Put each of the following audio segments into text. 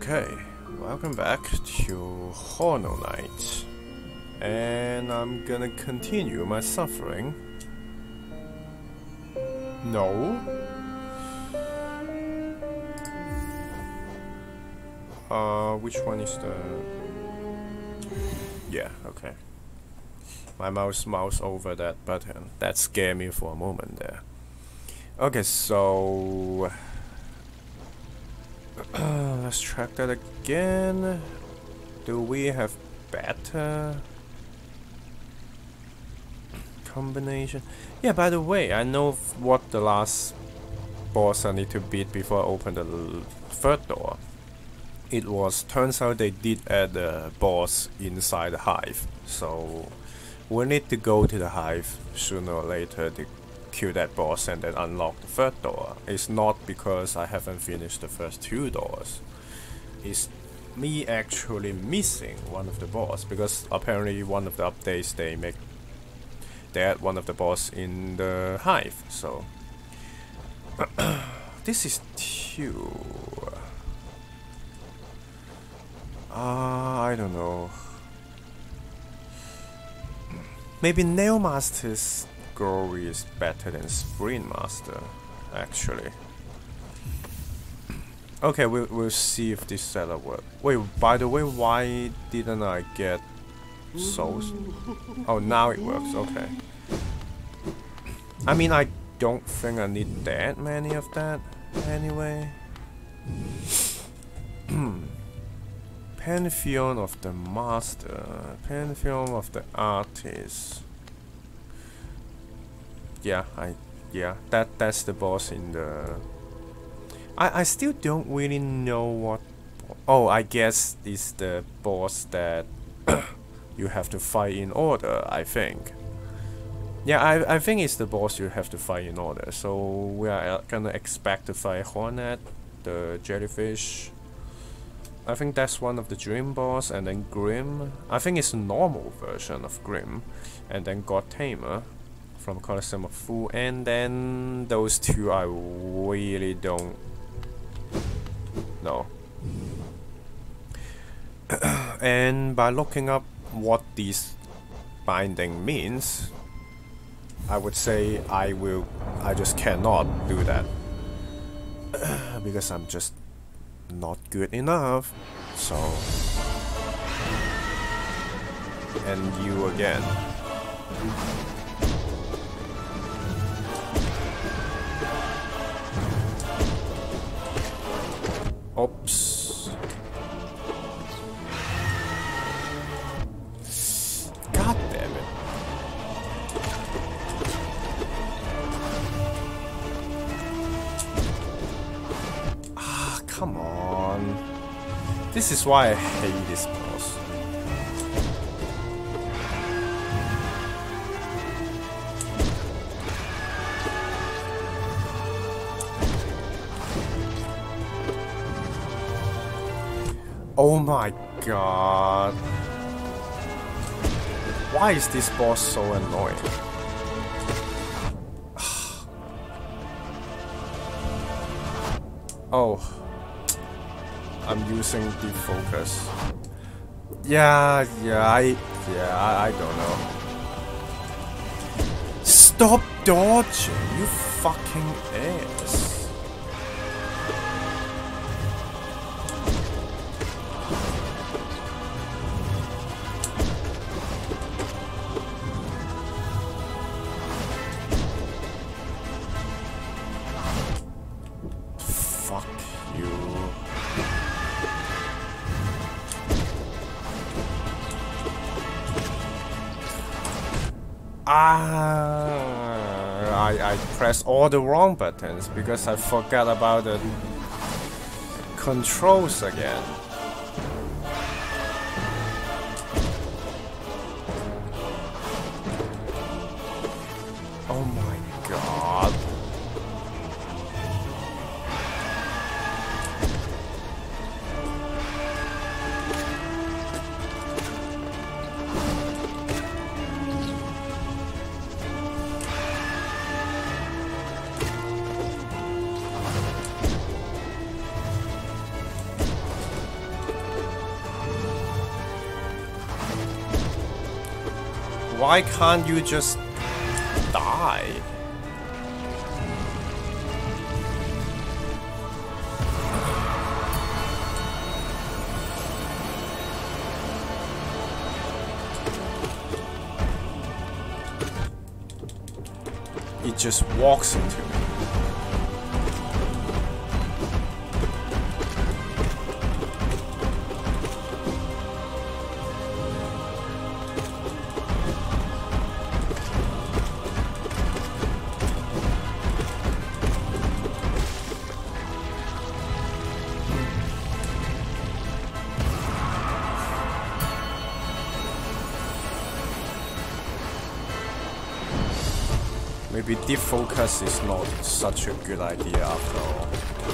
Okay, welcome back to Hollow Knight, and I'm gonna continue my suffering. No. Which one is the... Yeah, okay. My mouse over that button. That scared me for a moment there. Okay, so... let's track that again. Do we have better combination? Yeah, by the way, I know what the last boss I need to beat before I open the third door. It was, turns out they did add a boss inside the hive, so we need to go to the hive sooner or later to kill that boss and then unlock the third door. It's not because I haven't finished the first two doors. It's me actually missing one of the boss, because apparently one of the updates they add one of the boss in the hive, so this is two. I don't know. Maybe Nail Master's Glory is better than Sprint Master, actually. Okay, we'll see if this setup works. Wait, by the way, why didn't I get souls? Oh, now it works, okay. I mean, I don't think I need that many of that, anyway. Pantheon of the Master, Pantheon of the Artist. Yeah, that's the boss in the... I still don't really know what... Oh, I guess it's the boss that you have to fight in order, I think. Yeah, I think it's the boss you have to fight in order. So we are gonna expect to fight Hornet, the jellyfish. I think that's one of the Dream boss, and then Grim. I think it's a normal version of Grim, and then God Tamer from Colosseum of Fool, and then those two I really don't know. And by looking up what this binding means, I would say I just cannot do that because I'm just not good enough. So, and you again. Oops. God damn it. Ah, come on. This is why I hate this boss. Oh my god. Why is this boss so annoying? Oh. I'm using deep focus. I don't know. Stop dodging, you fucking ass. I pressed all the wrong buttons because I forgot about the controls again. Oh my god. Why can't you just die? It just walks into me. Maybe defocus is not such a good idea after all.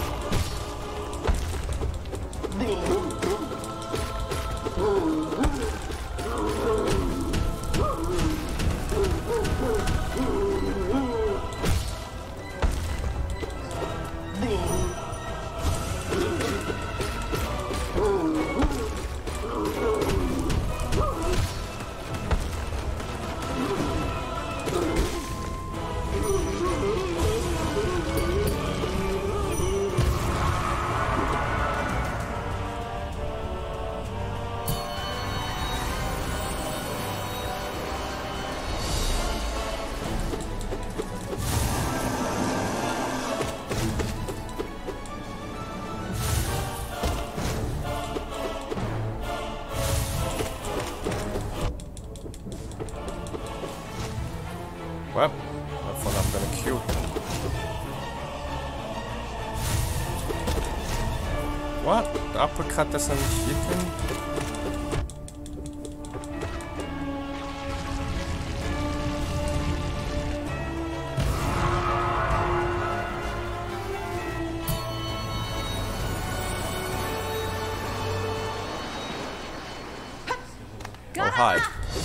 Well, I thought I'm gonna kill him. What? The uppercut doesn't hit him? Oh, hi.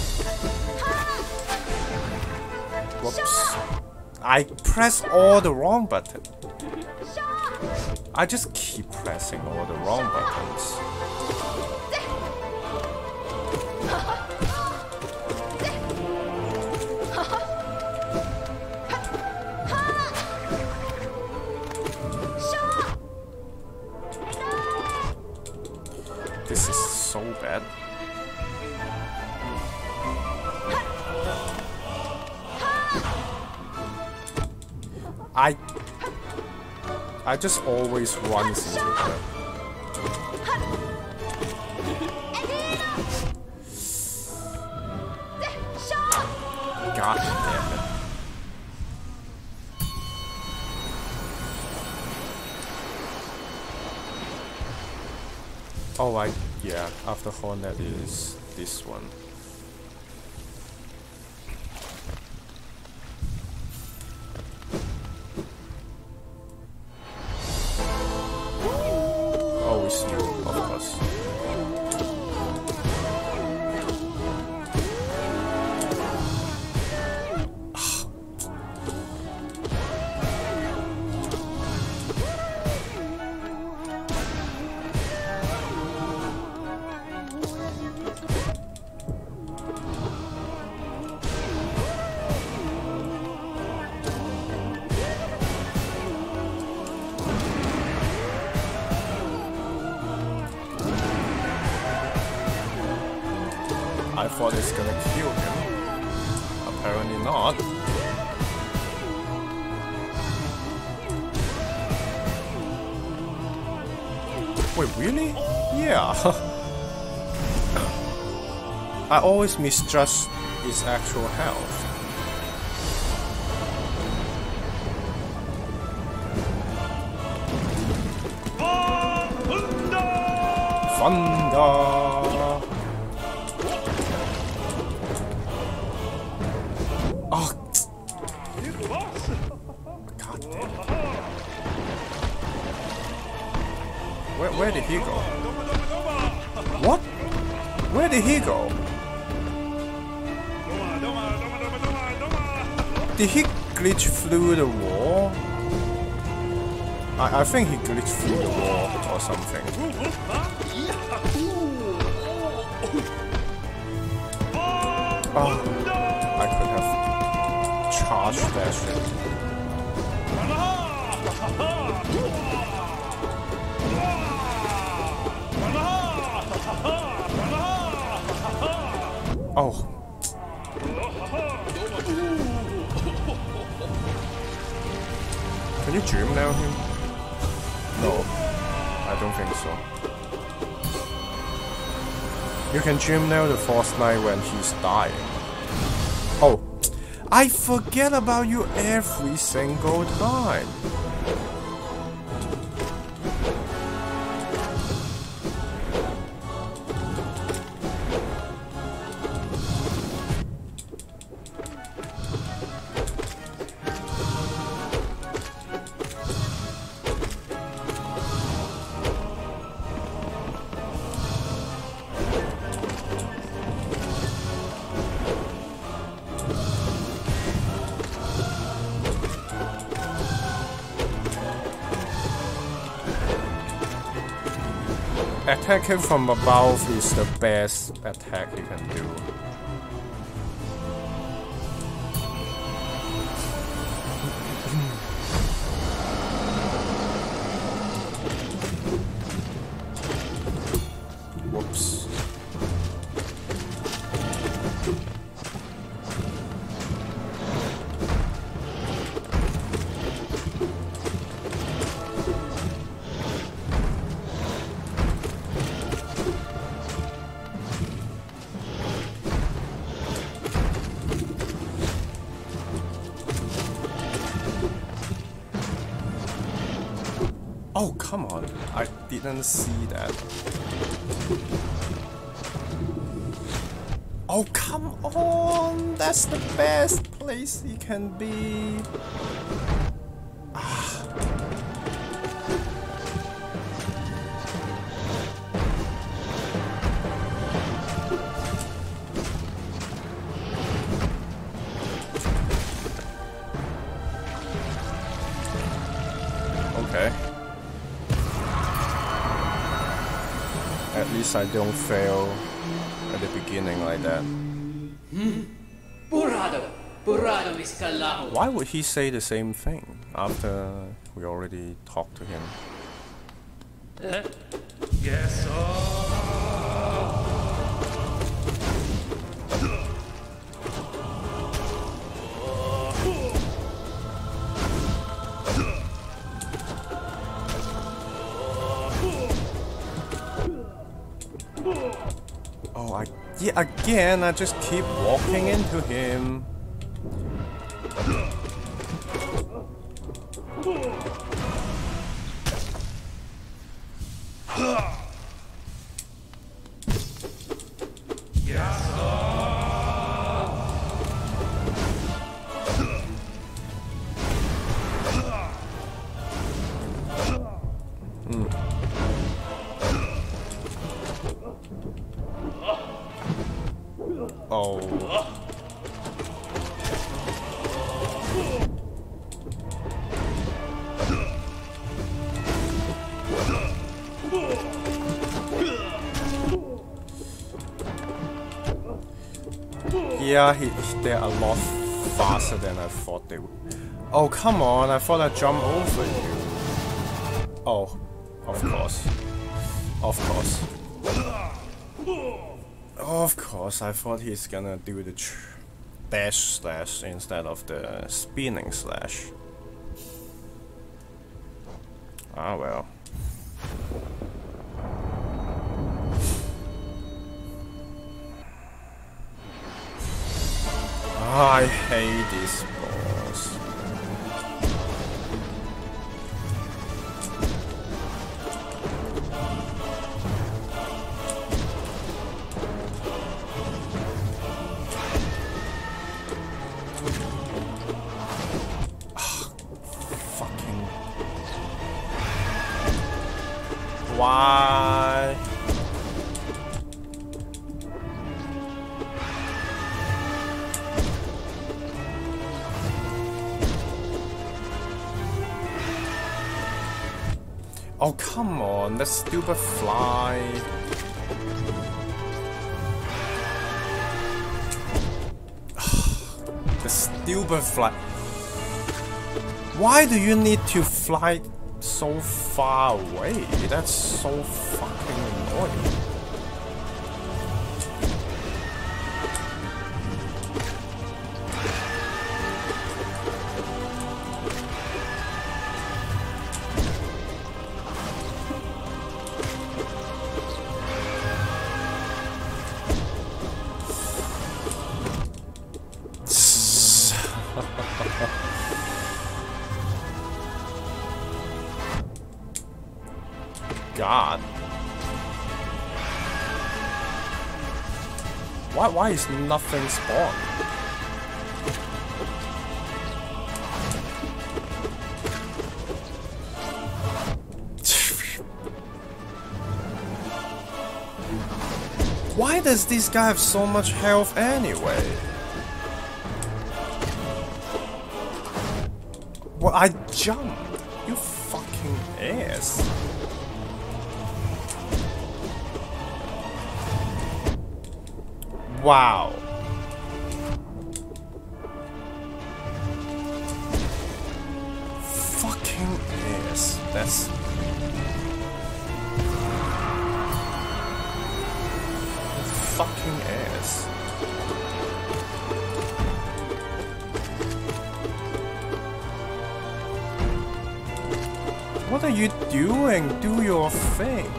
Whoops. I pressed all the wrong button. I just keep pressing all the wrong buttons. This is so bad. I just always run into her. God damn it. Oh, yeah, after Hornet is this one. I thought it's gonna kill him. Apparently not. Wait, really? Yeah. I always mistrust its actual health. Thunder! Oh, God damn it. Where did he go? What? Where did he go? Did he glitch through the wall? I think he glitched through the wall or something. Oh. charge that shit. Oh. Can you dream now him? No, I don't think so. You can dream now the Force Knight when he's dying. Oh, I forget about you every single time. Attacking from above is the best attack he can do. Whoops. Oh, come on. I didn't see that. Oh, come on. That's the best place he can be. Okay. At least I don't fail at the beginning like that. Why would he say the same thing after we already talked to him? Yes. Oh, yeah, again, I just keep walking into him. Oh. Yeah, they're a lot faster than I thought they would. Oh, come on, I thought I'd jump over you. Oh, of course. Of course. Of course, I thought he's gonna do the dash slash instead of the spinning slash. Ah well. I hate this boss. Why? Oh, come on, that stupid fly. The stupid fly. Why do you need to fly so far away? That's so fucking annoying. God. Why is nothing spawned? Why does this guy have so much health anyway? Well, I jumped. You fucking ass. Wow. Fucking ass. That's... fucking ass. What are you doing? Do your thing.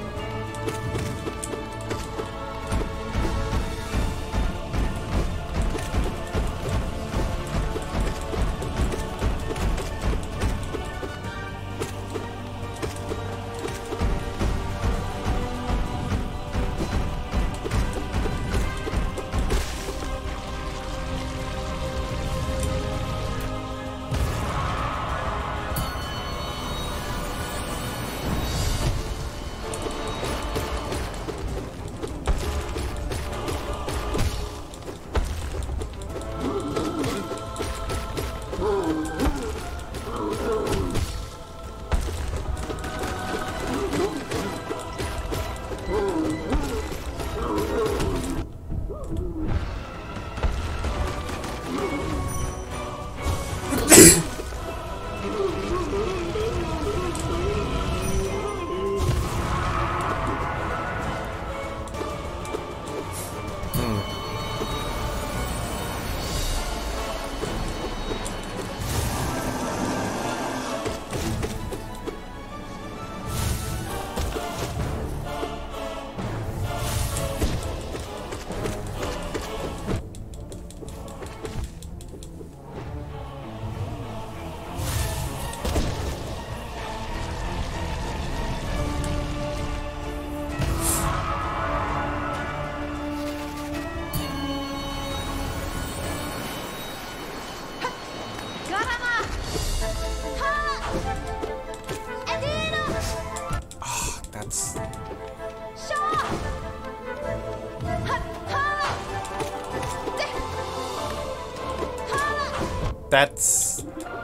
That's...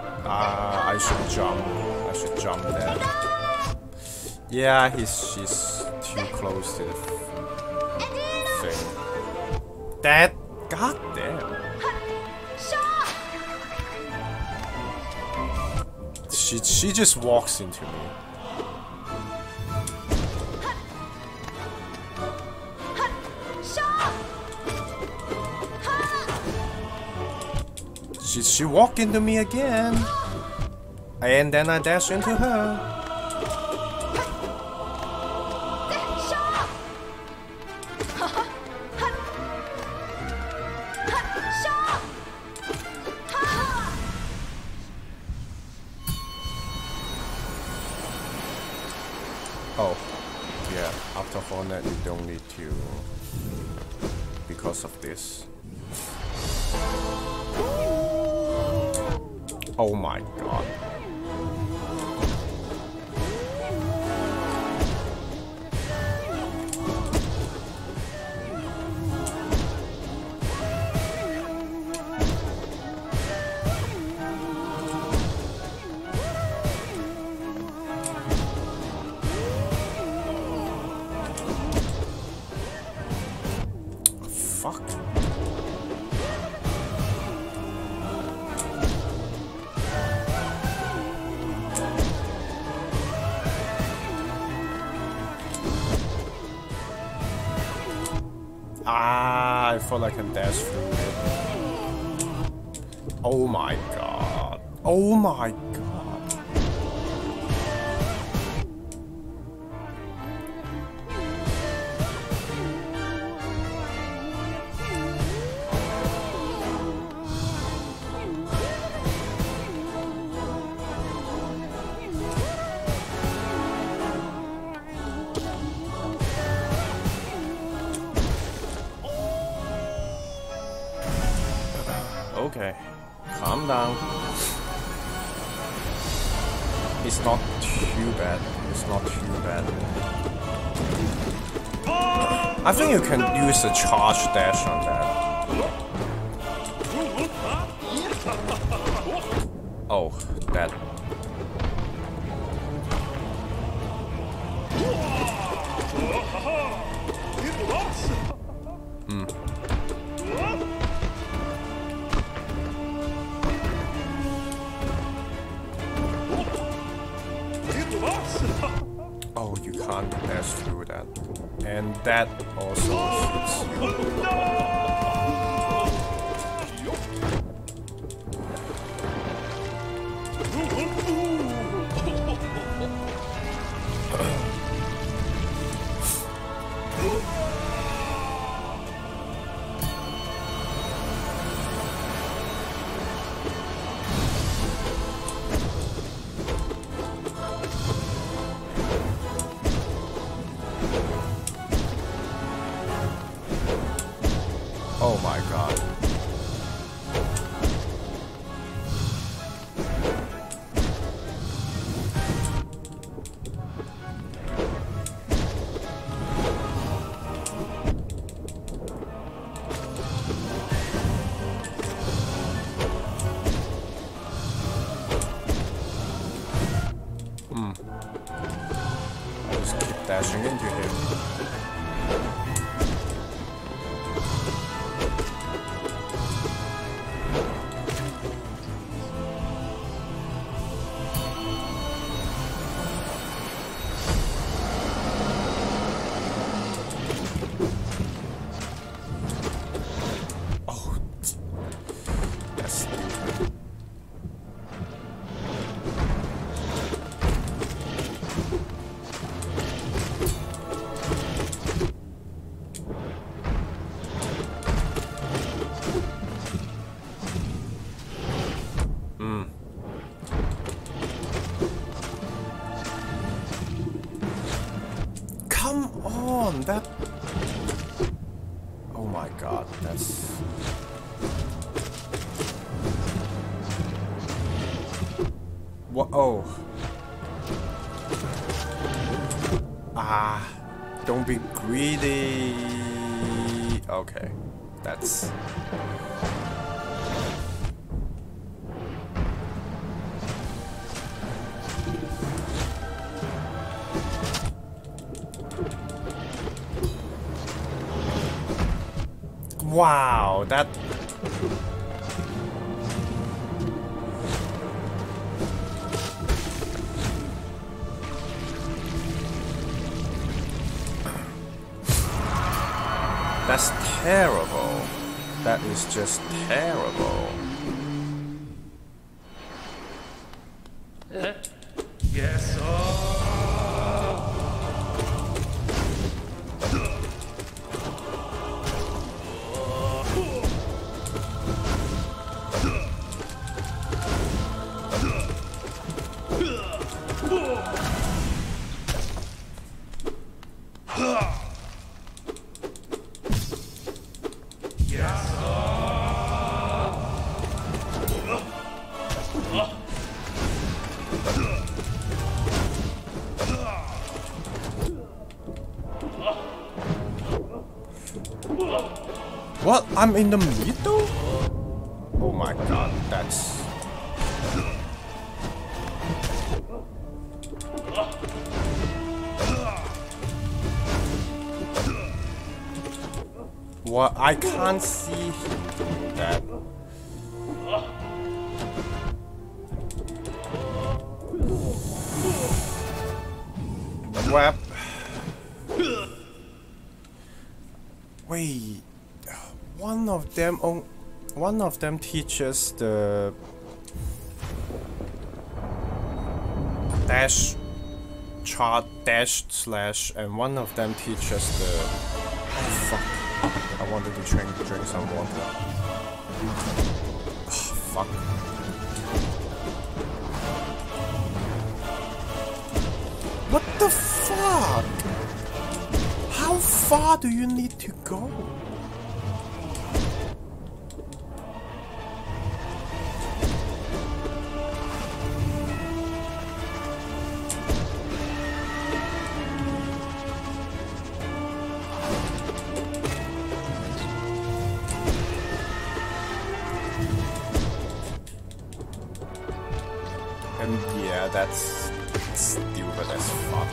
I should jump. I should jump there. Yeah, she's too close to the thing. That... goddamn. She just walks into me. She walked into me again, and then I dash into her. Oh, yeah, after Hornet you don't need to, because of this. Oh my god. Fuck. Ah, I thought I can dash through it. Oh my god. Oh my god. Okay, calm down. It's not too bad. It's not too bad. I think you can use a charge dash on that. Oh, that. Oh, you can't dash through that. And that also hits you. Oh my god. I'll just keep dashing into him. Come on, that... Oh my god, that's... What? Oh. Ah, don't be greedy. Okay, that's... Wow, that... That's terrible. That is just terrible. Yes, What? I'm in the middle? Oh my god, that's... What? I can't see that. Web. Wait, one of them teaches the dash chart dash slash, and one of them teaches the fuck. I wanted to drink some water. Oh, fuck. What the fuck? How far do you need to go? And yeah, that's stupid as fuck.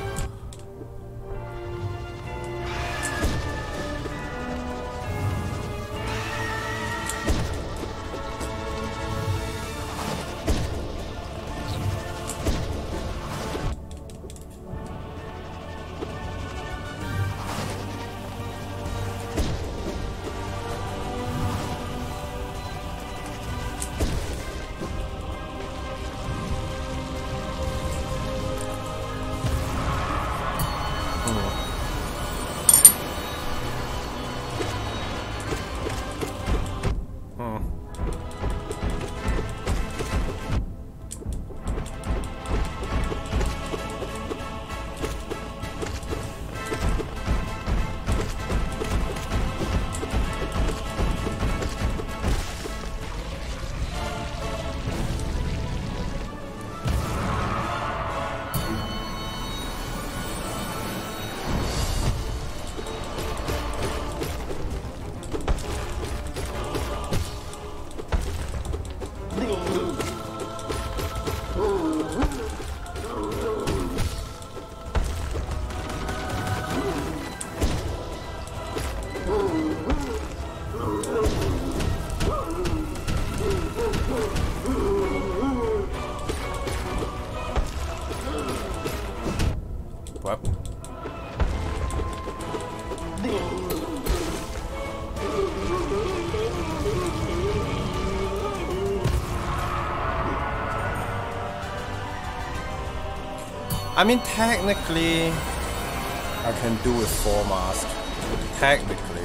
I mean, technically, I can do with 4 masks. Technically.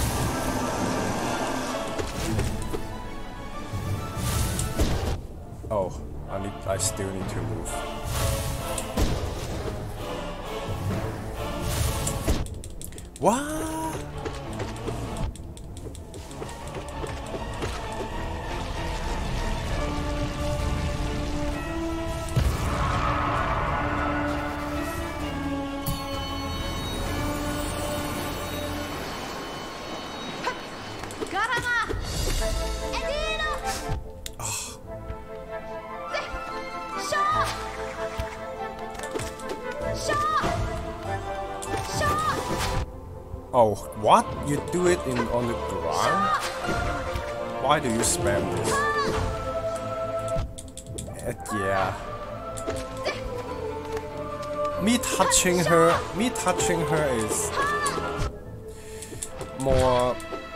Oh, I still need to move. What? Oh, what? You do it on the ground? Why do you spam this? Yeah. Me touching her is more.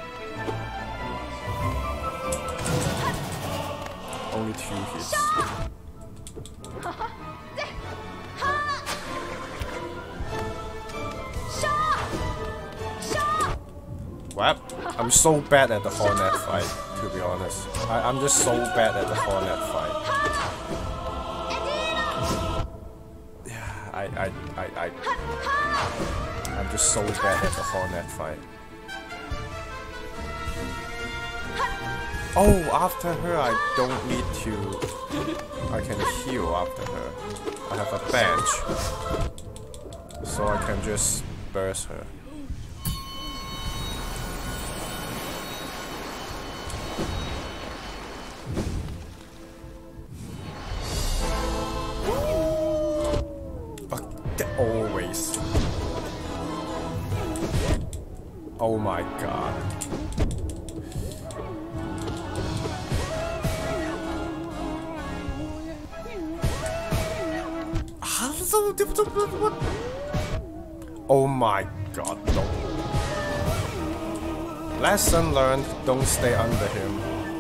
Only 2 hits. Well, I'm so bad at the Hornet fight, to be honest. I'm just so bad at the Hornet fight. Yeah, I'm just so bad at the Hornet fight. Oh, after her I don't need to. I can heal after her. I have a bench, so I can just burst her. Always. Oh my god. Oh my god, no. Lesson learned, don't stay under him.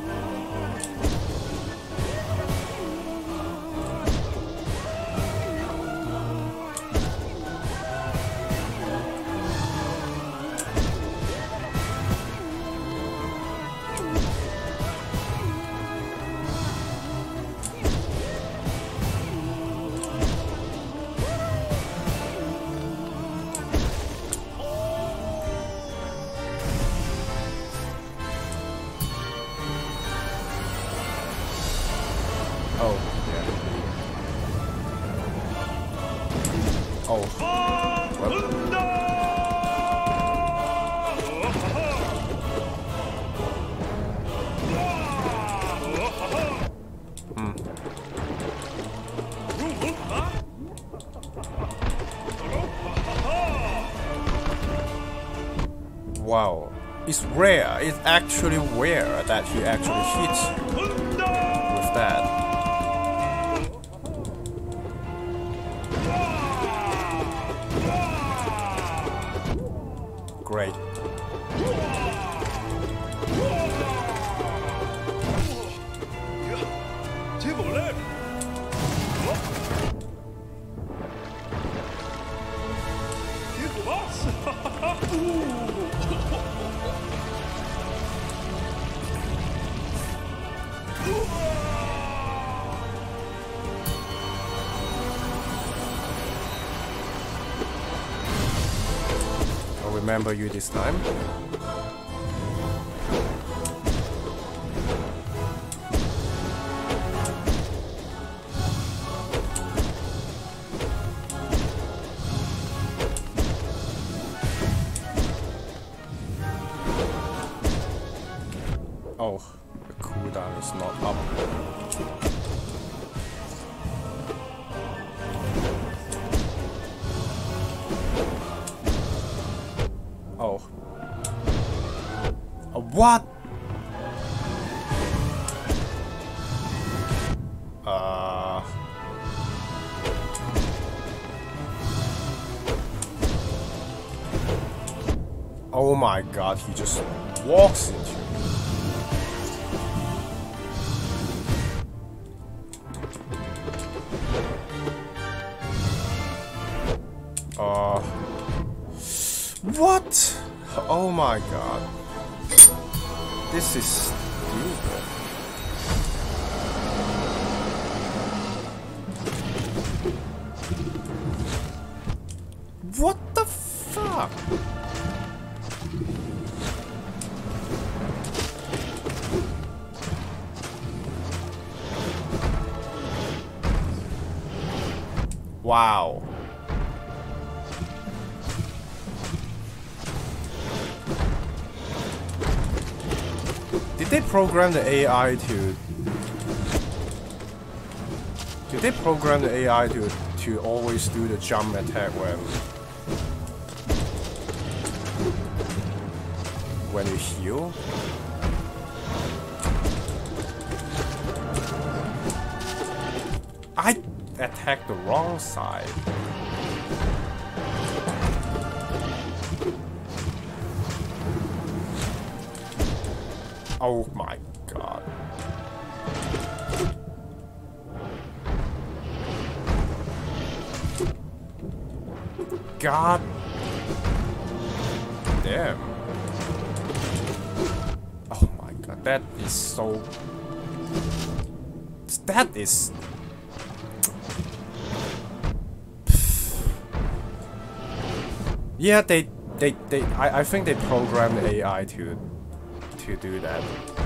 Oh, yeah. Oh. What? Wow. It's rare. It's actually rare that he actually hits you with that. Great. I'll remember you this time. Oh, the cooldown is not up. Oh. What? Oh my god, he just walks into me. What? Oh my god. This is stupid. What the fuck? Wow. Did they program the AI to... Did they program the AI to always do the jump attack when you heal? I attacked the wrong side. Oh my god. God damn. Oh my god, that is so... That is... Yeah, I think they programmed the AI to do that.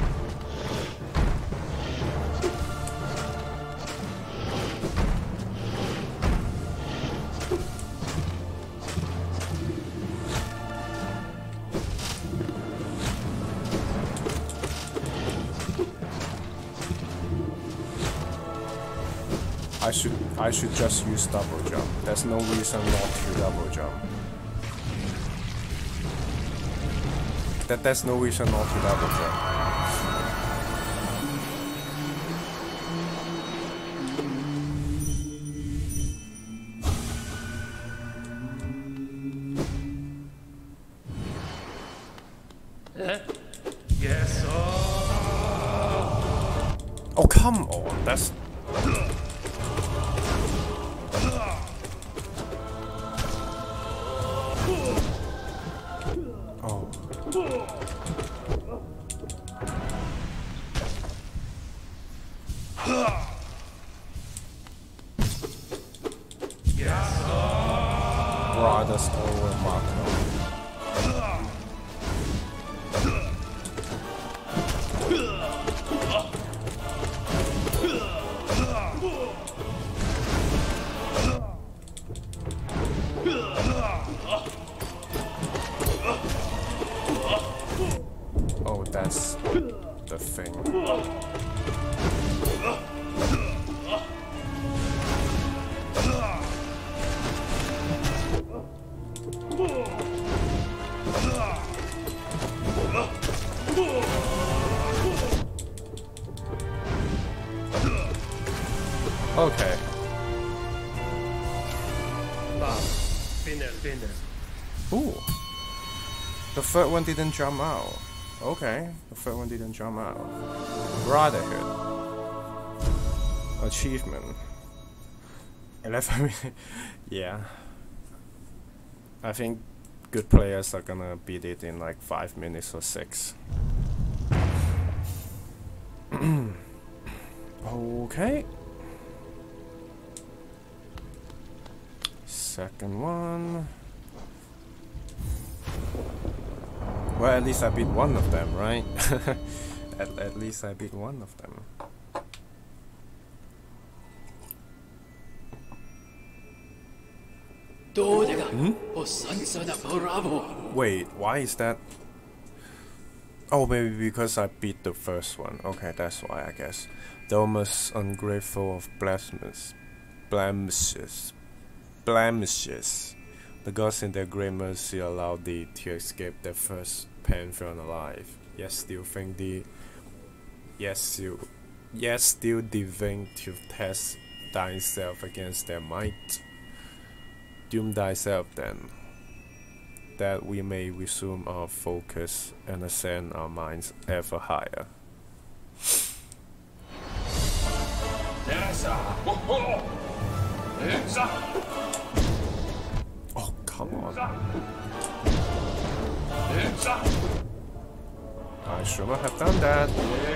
I should just use double jump. There's no reason not to double jump. There's no reason not to double jump. Yes. Oh, come on. That's... Oh. Brothers over Marco. Oh, that's the thing. Okay. Finish. Ooh. The third one didn't jump out. Okay. The third one didn't jump out. Brotherhood. Achievement. 11 minutes. Yeah. I think good players are gonna beat it in like 5 minutes or 6. Okay. Second one. Well, at least I beat one of them, right? at least I beat one of them. Hmm? Wait, why is that? Oh, maybe because I beat the first one. Okay, that's why, I guess. The most ungrateful of blemishes. The gods in their great mercy allowed thee to escape their first Pantheon alive. Yet still deign to test thyself against their might. Doom thyself then, that we may resume our focus and ascend our minds ever higher. Oh, come on. I should not have done that.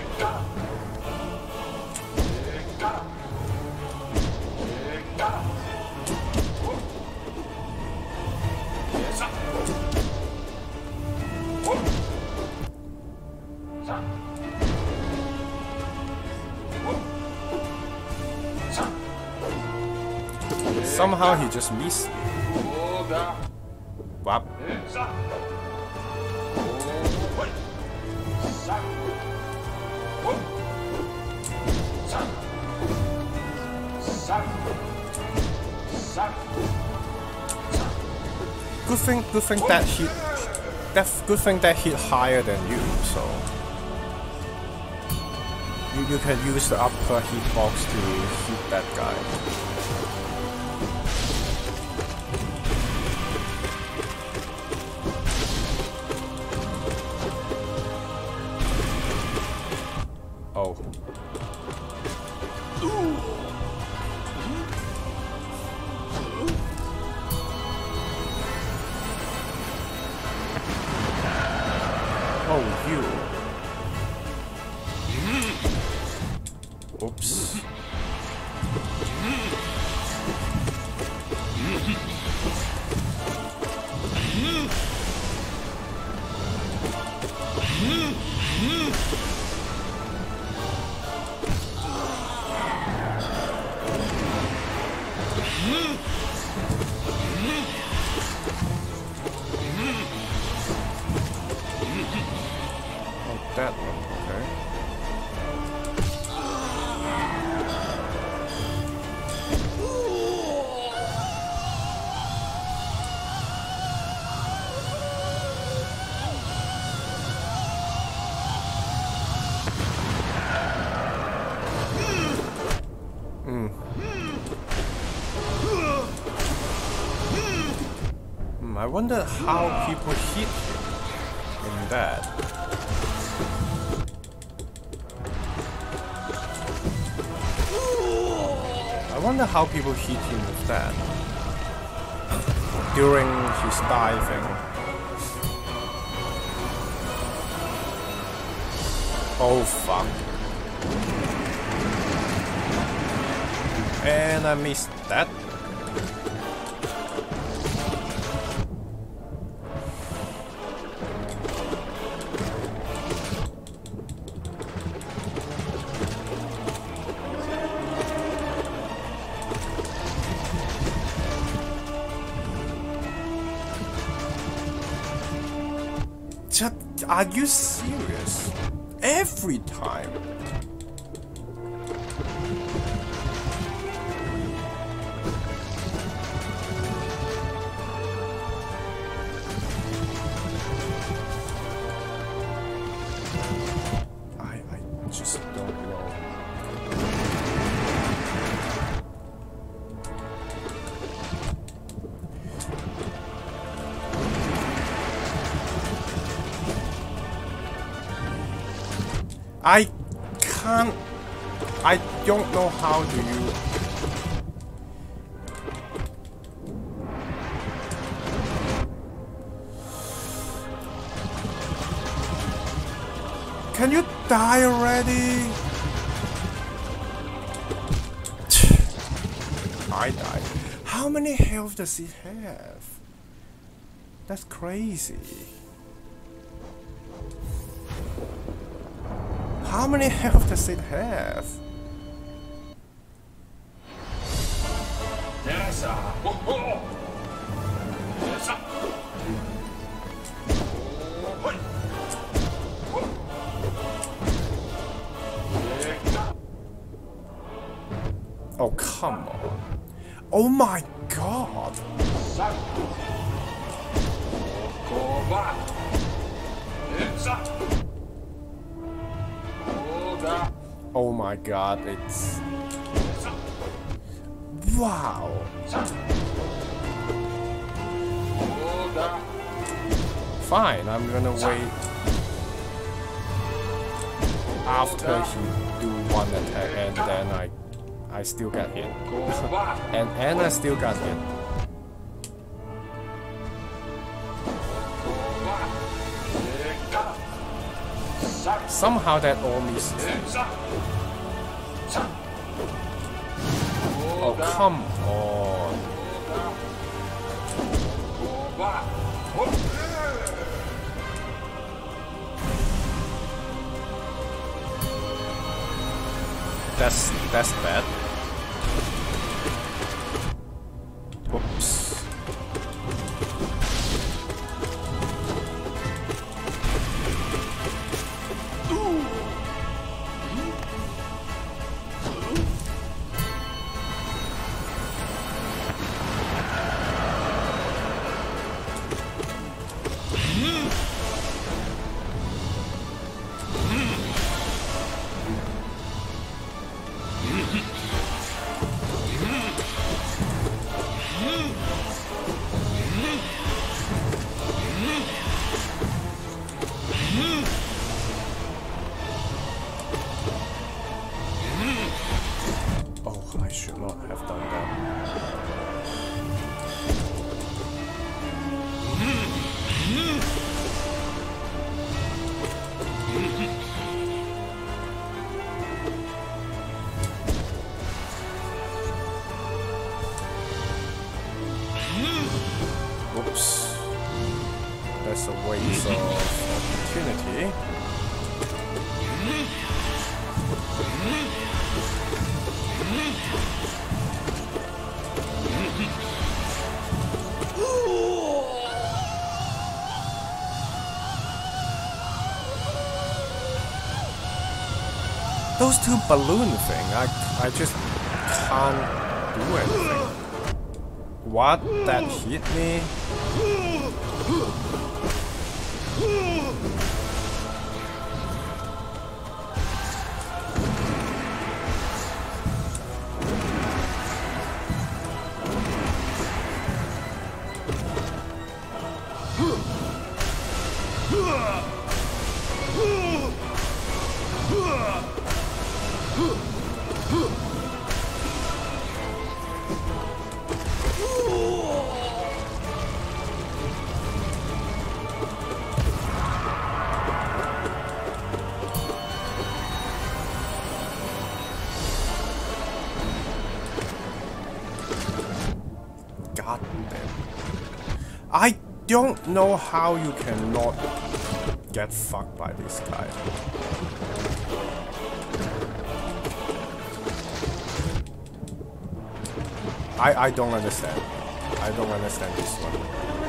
Somehow he just missed me. Wap. Good thing that hit. Good thing that hit higher than you. So you can use the upper hitbox to hit that guy. Oh. Oh, you. Oops. That one, okay. I wonder how people hit him. in that. I wonder how people hit him with that during his diving. Oh fuck. And I missed that. Are you serious? Every time? I just don't know. I can't. I don't know how do you. Can you die already? I died. How many health does it have? That's crazy. How many health does it have? Oh, come on. Oh my god. Oh my god, it's... Wow! Fine, I'm gonna wait after he do one attack and then I still got hit. and I still got hit. Somehow that all misses. Oh, come on. That's bad. Oops. Oops. That's a waste of opportunity. Those two balloon thing, I just can't do anything. What? That hit me? don't know how you cannot get fucked by this guy. I don't understand. I don't understand this one.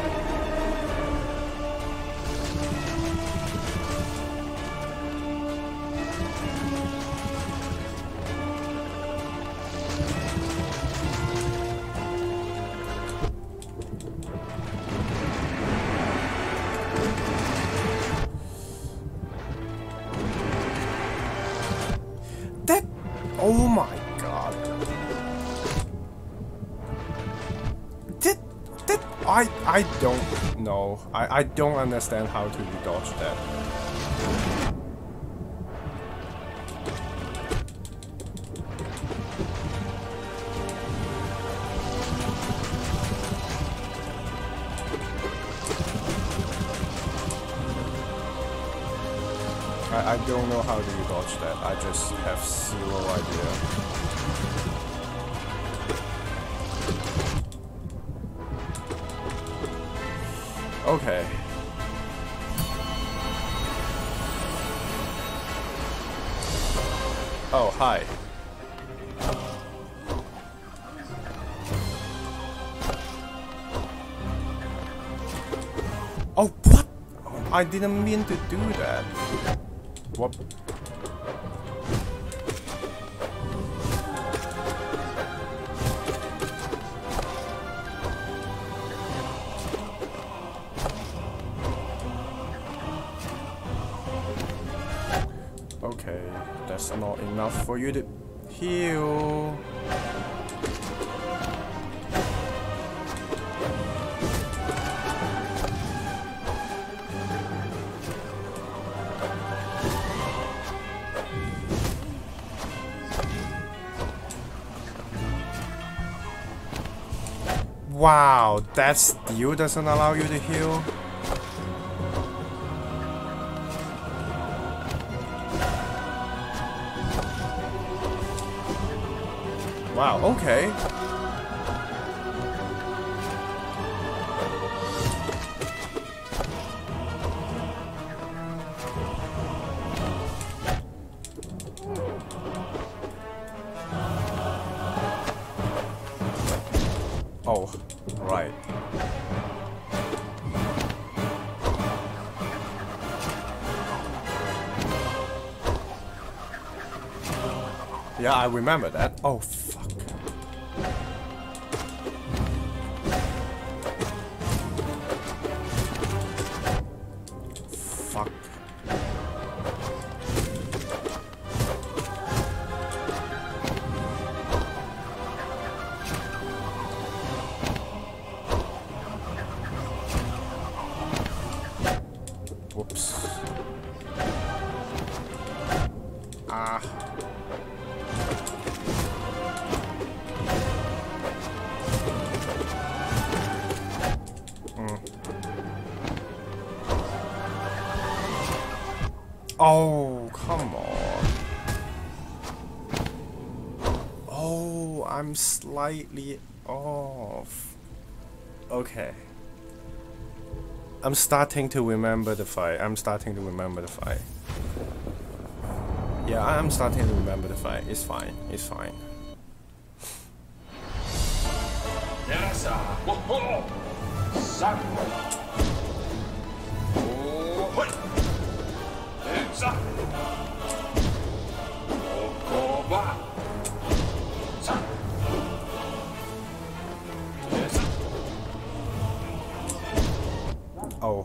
Oh my god. I don't know. I don't understand how to dodge that. I don't know how to dodge that. I just have zero idea. Okay. Oh, hi. Oh, what? I didn't mean to do that. What? Okay, that's not enough for you to heal. Wow, that still doesn't allow you to heal? Wow, okay. Oh, right. Yeah, I remember that. Oh, fuck. Fuck. Whoops. Ah. Oh, come on. Oh, I'm slightly off. Okay. I'm starting to remember the fight. Yeah, I'm starting to remember the fight. It's fine. It's fine. Oh.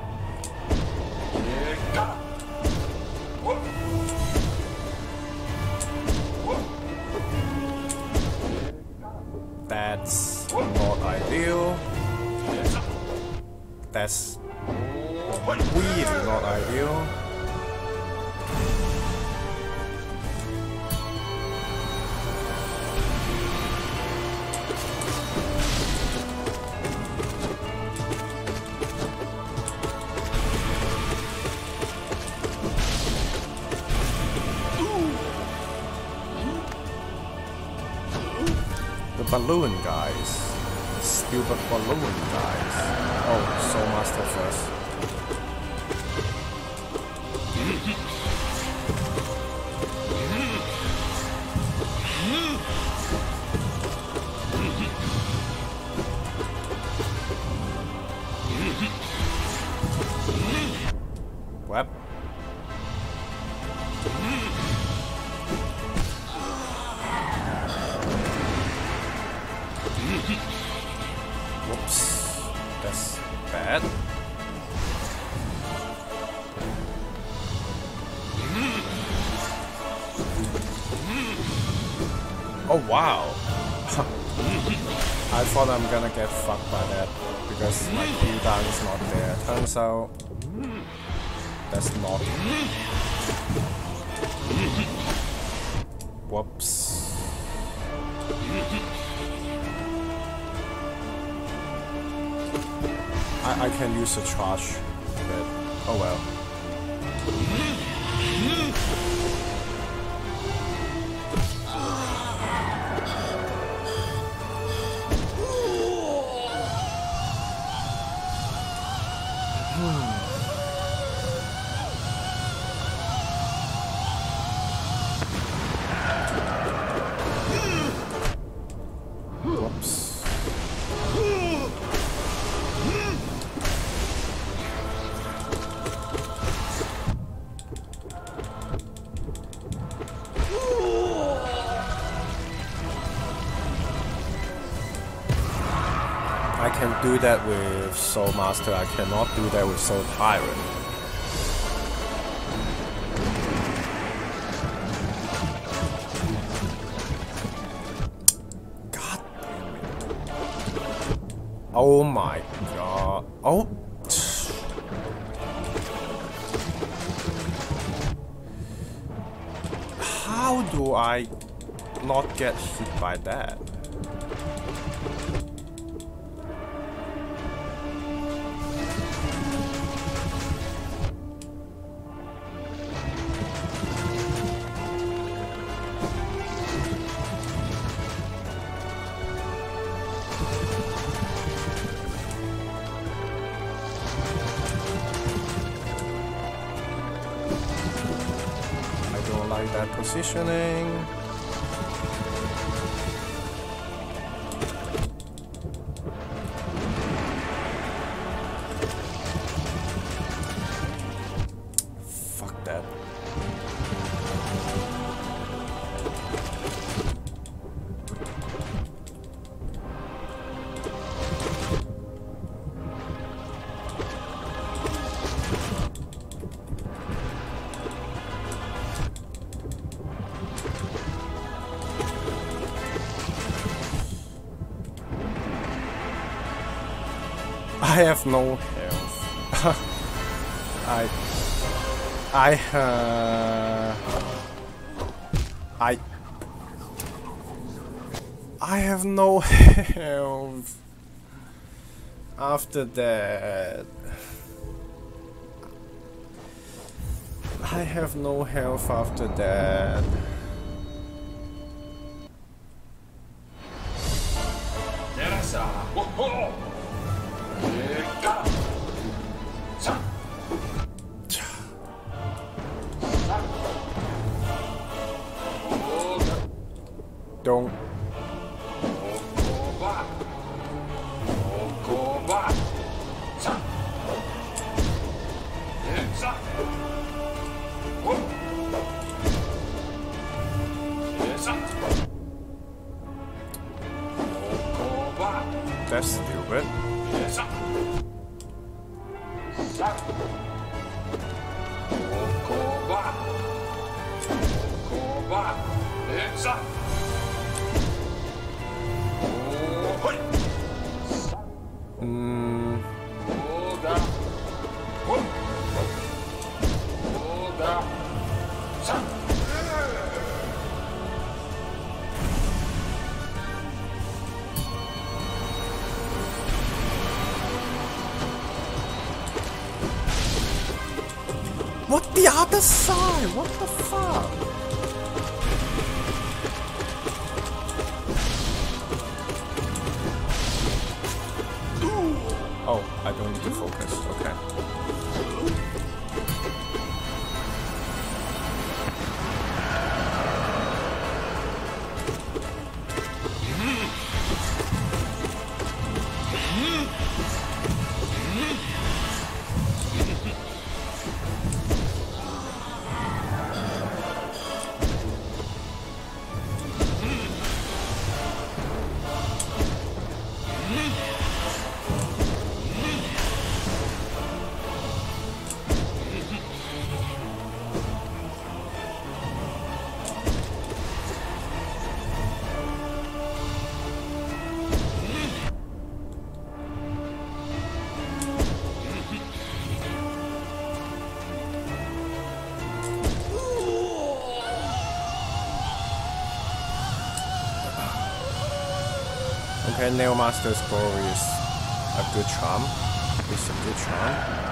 That's not ideal. That's really not ideal. The balloon guys. Stupid balloon guys. Oh, Soul Master first. Web. Whoops. That's bad. Oh wow. I thought I'm gonna get fucked by that because my cooldown is not there. Turns out that's not. Whoops. I can use a charge, but oh well. I can do that with Soul Master, I cannot do that with Soul Tyrant. God damn it. Oh my god. Oh. How do I not get hit by that? That positioning. Fuck that. I have no health. I have no health after that. I have no health after that. Don't. That's stupid. What the other side? What the fuck? Oh, I don't need to focus. Okay. Okay, Nail Master's bow is a good charm. It's a good charm.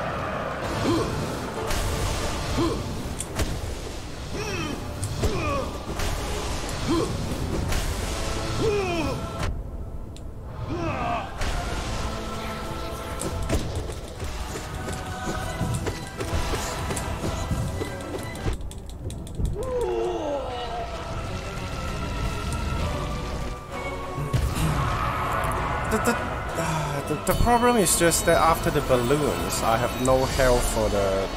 The problem is just that after the balloons, I have no health for the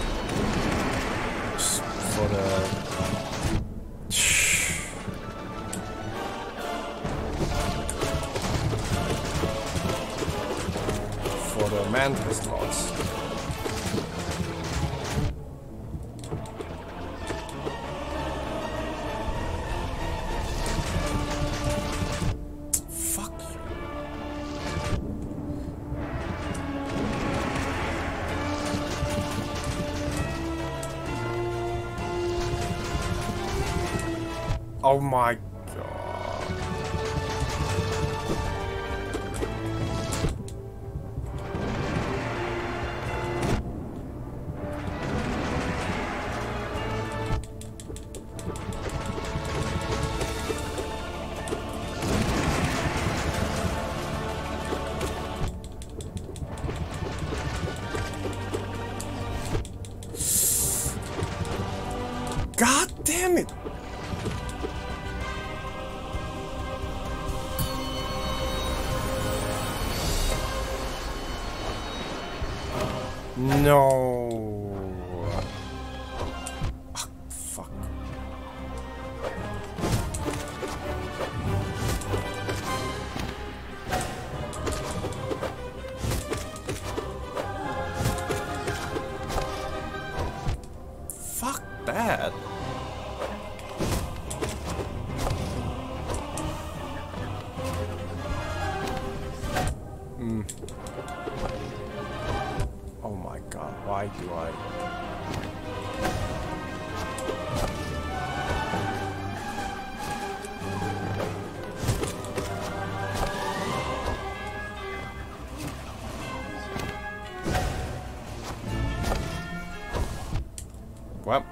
mantis slots. Oh my god. God damn it. No. Ah, fuck. Fuck that. Oh my god, why do I... Well...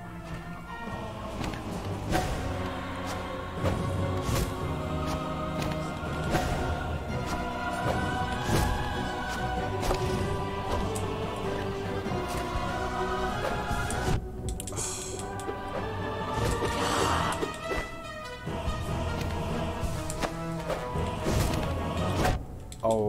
Oh.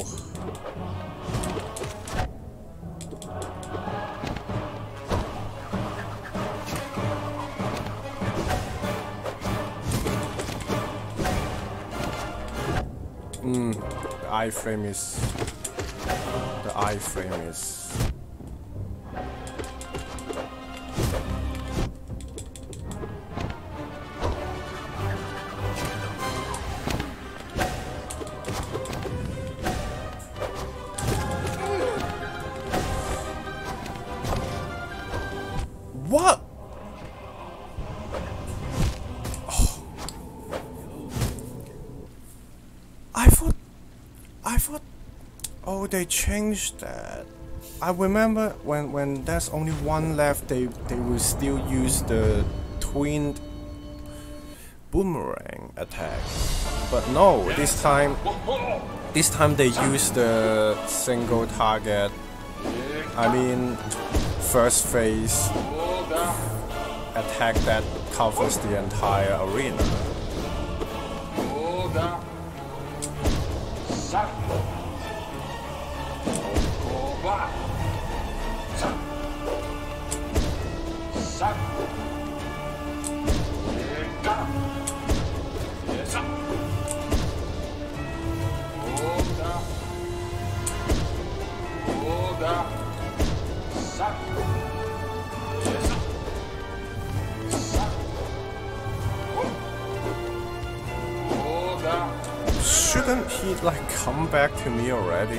The iframe is... The iframe is... What? Oh. I thought. Oh, they changed that. I remember when there's only one left, they will still use the twinned boomerang attack. But no, this time This time they use the single target, I mean first phase attack that covers the entire arena. Shouldn't he like come back to me already?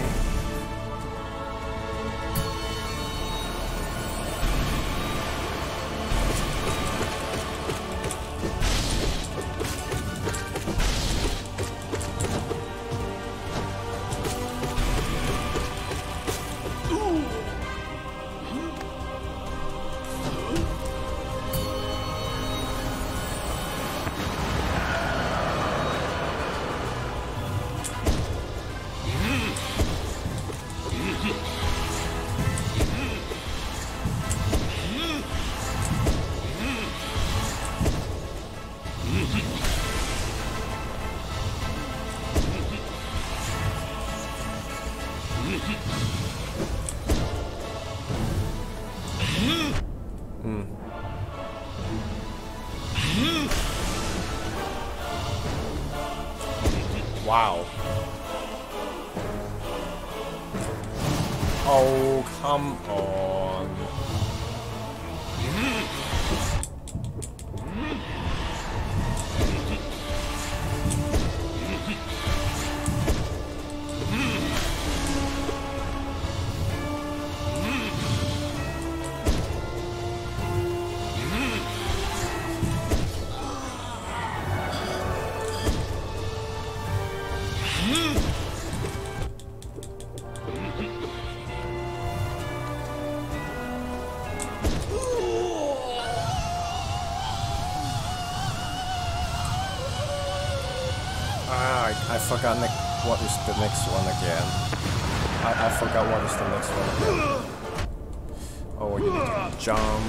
Wow. Oh, come on. I forgot what is the next one again. I forgot what is the next one again. Oh, you need to jump.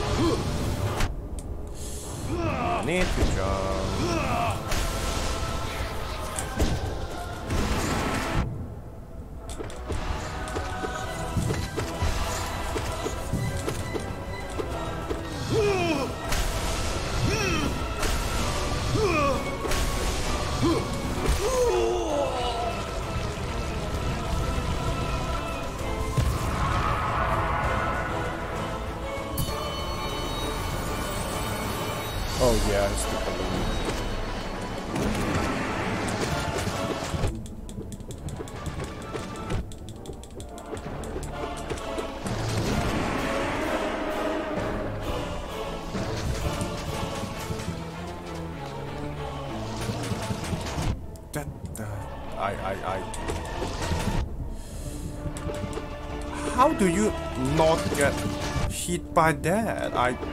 You need to jump. Oh yeah, it's the balloon. How do you not get hit by that?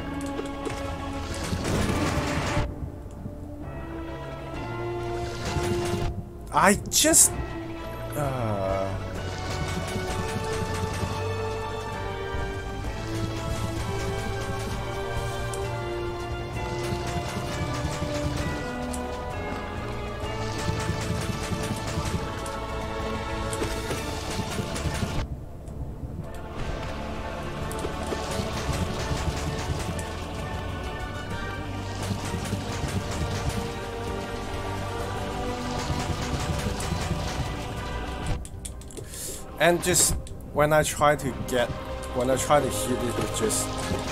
I just... And just when I try to hit it, it just...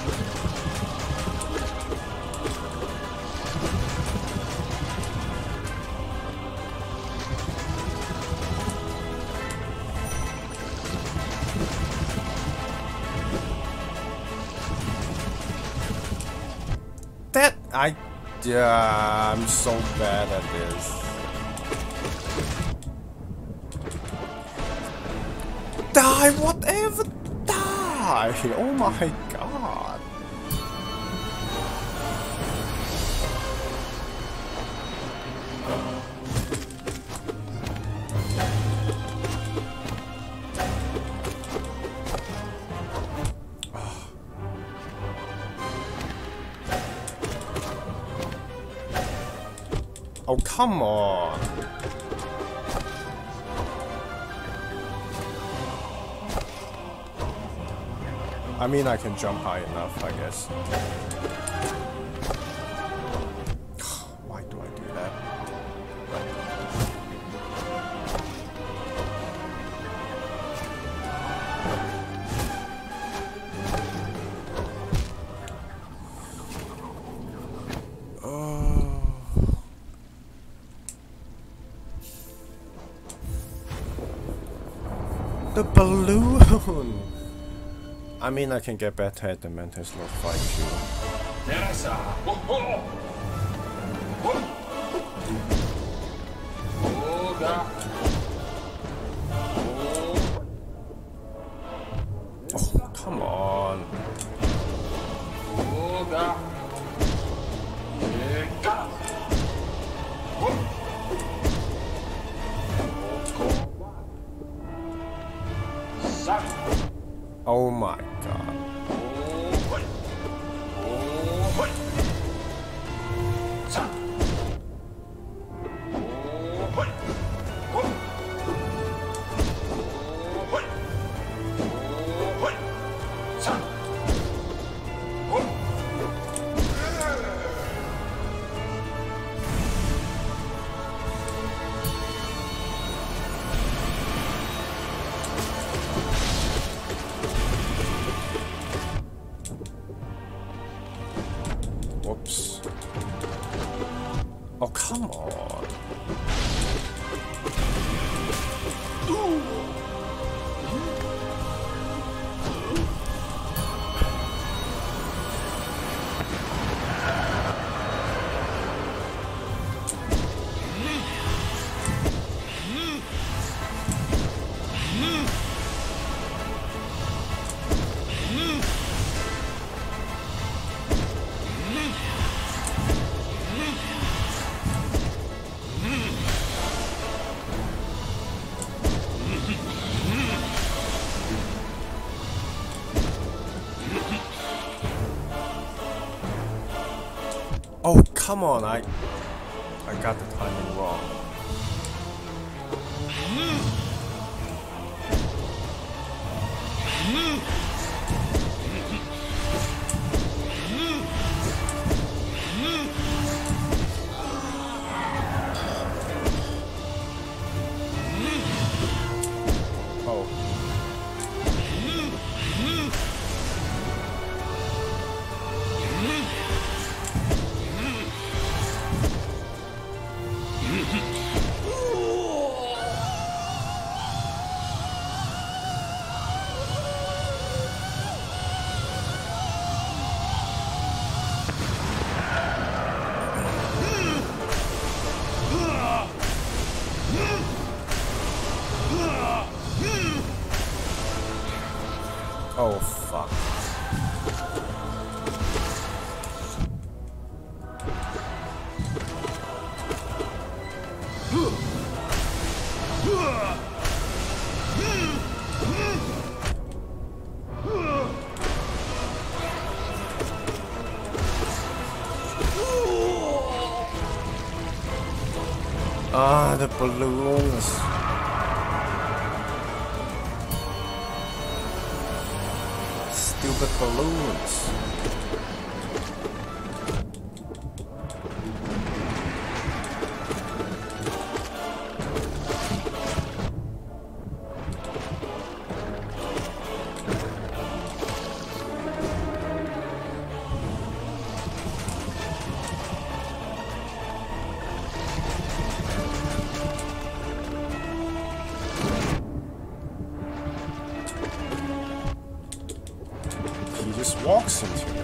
I'm so bad at this. Die, whatever, die! Oh my god. Oh, come on. I mean, I can jump high enough, I guess. Why do I do that? The balloon! I mean, I can get better at the mental slot fight too. Oh, come on. Oh my god. Whoops. Oh, come on. Oh, come on, I got the timing wrong. Oh. Oh, fuck. Ah, the balloons. Stupid balloons. He just walks into it.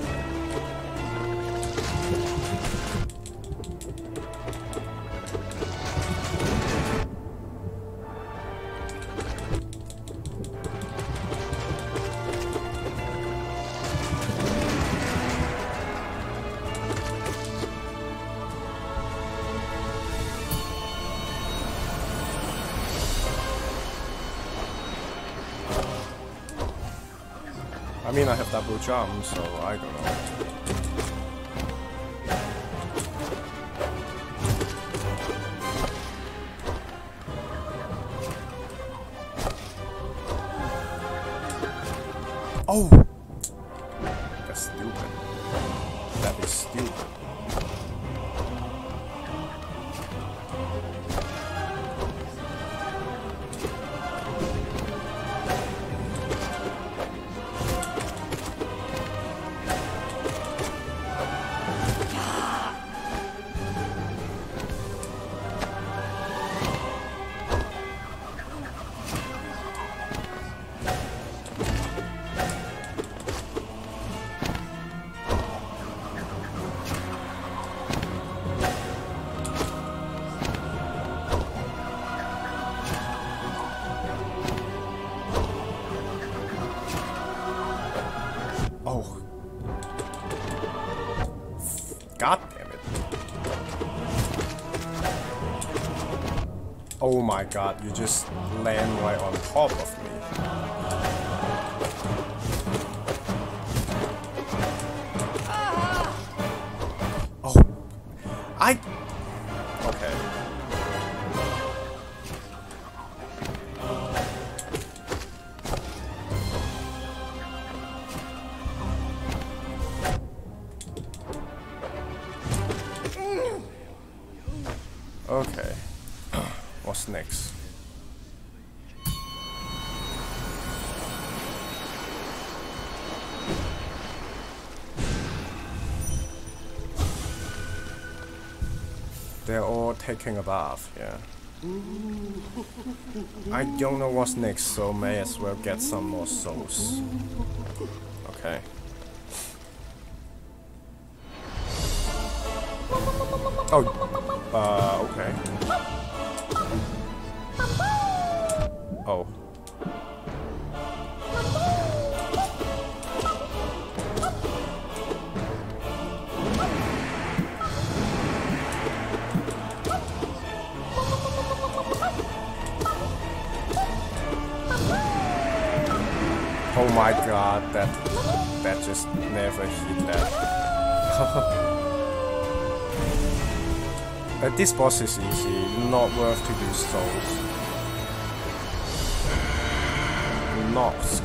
I mean, I have double jump, so I don't know. Oh! That's stupid. That is stupid. Oh. God damn it. Oh my god, you just land right on top of me. Oh. Okay. Okay. What's next? They're all taking a bath, yeah. I don't know what's next, so may as well get some more souls. Okay. Oh, okay. Oh. Oh my god, that just never hit that. This boss is easy, not worth to use souls. Nosk.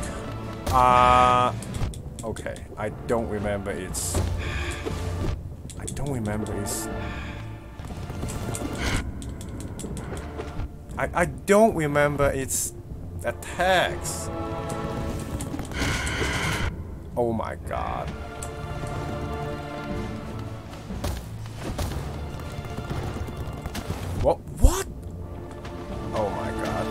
Okay, I don't remember its... I don't remember its... I don't remember its attacks. Oh my god. What? Oh my god.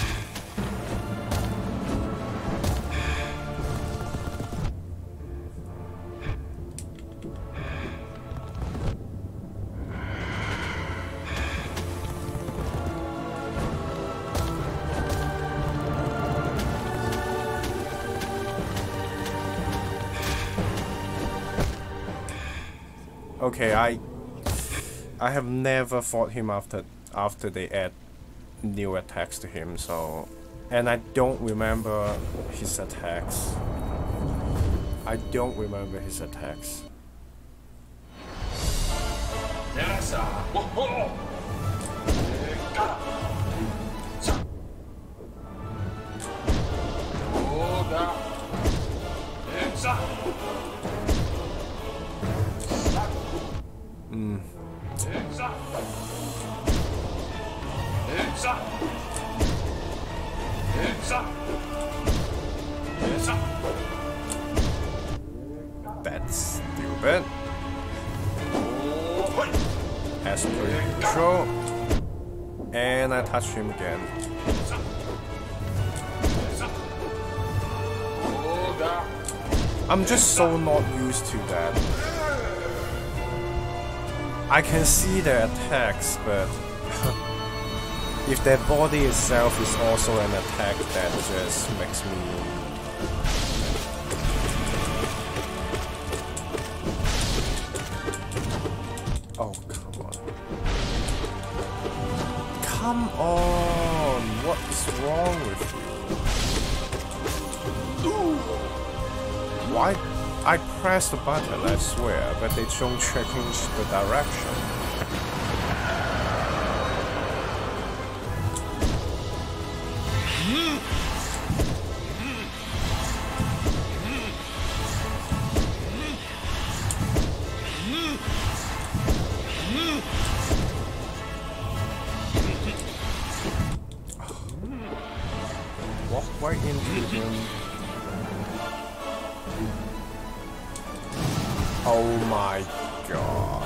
Okay, I have never fought him after they add new attacks to him, so... And I don't remember his attacks. I don't remember his attacks. That's stupid. As per usual. And I touch him again. I'm just so not used to that. I can see their attacks, but if their body itself is also an attack, that just makes me... Oh, come on. Come on! What is wrong with you? Why? I pressed the button, I swear, but they don't change the direction. Oh my god.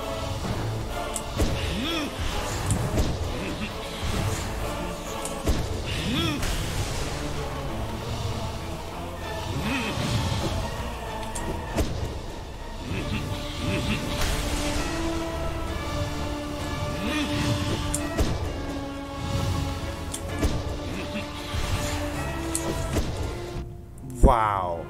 Wow.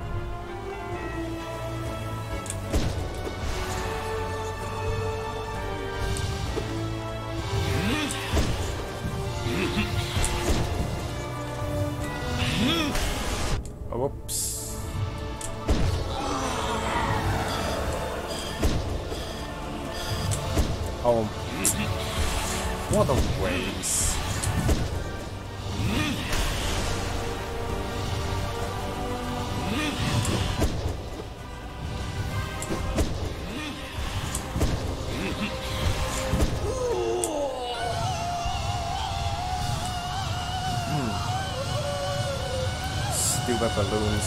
Whoops. Oh, what a waste. Stupid balloons.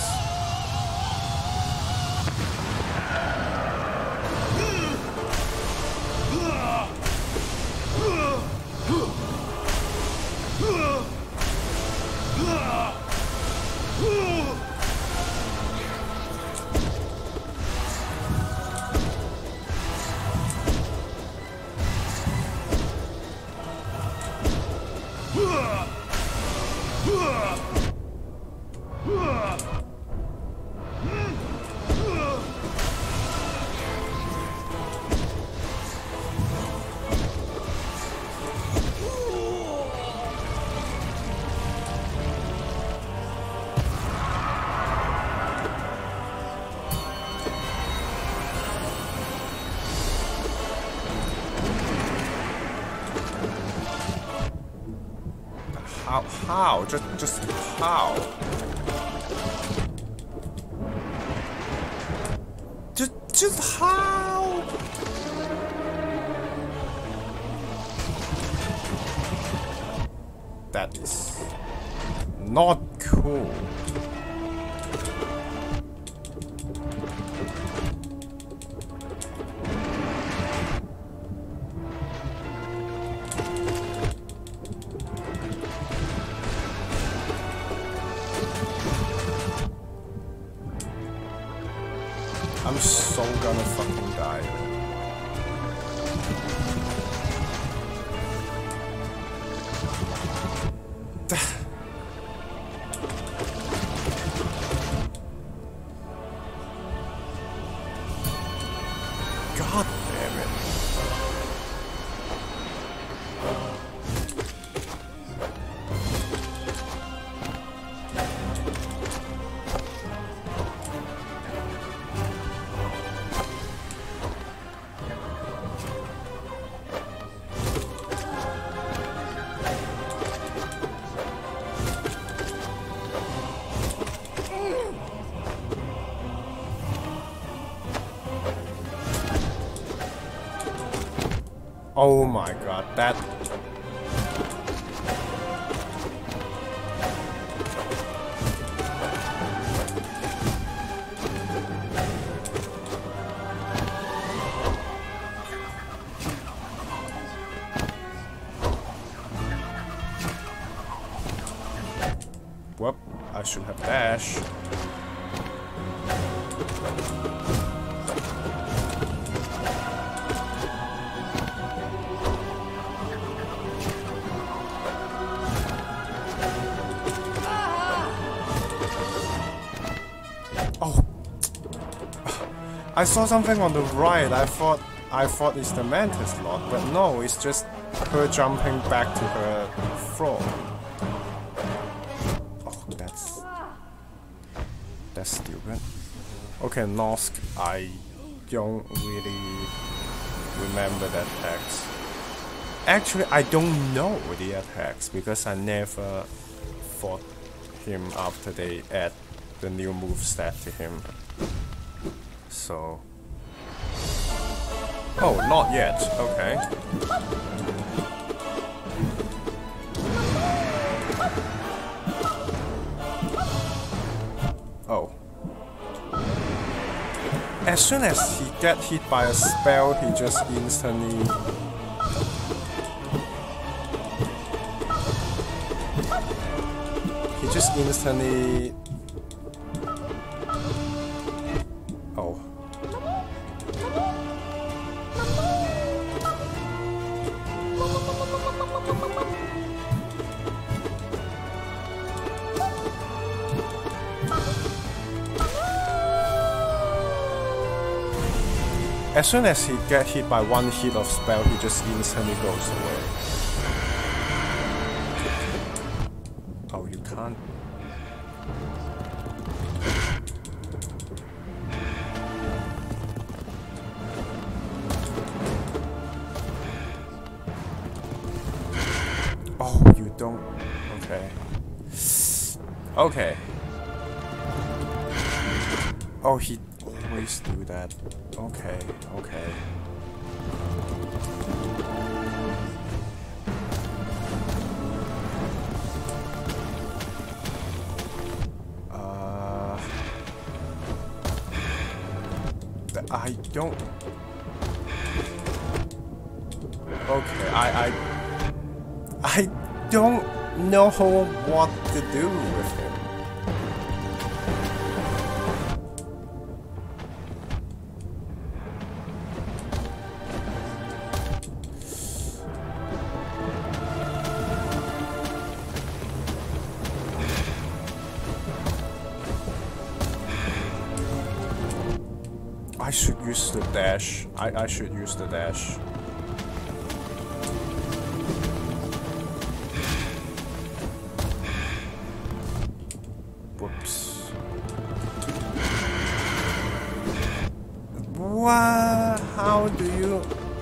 How? Just how? Just how? That is not cool. I'm so gonna fucking die. God damn it. Oh my god, that... Whoop, I should have dash. I saw something on the right. I thought it's the mantis lot, but no, it's just her jumping back to her throne. Oh, that's stupid. Okay, Nosk, I don't really remember the attacks. Actually, I don't know the attacks because I never fought him after they add the new moveset to him. So... Oh, not yet. Okay. Oh. As soon as he get hit by a spell, he just instantly... He just instantly... Oh. As soon as he get hit by one hit of spell, he just instantly goes away. Oh, you can't. Oh, you don't. Okay. Okay. Oh, he always do that. Okay, okay. I don't. Okay, I don't know what to do with him. I should use the dash. I should use the dash. Whoops. What? How do you...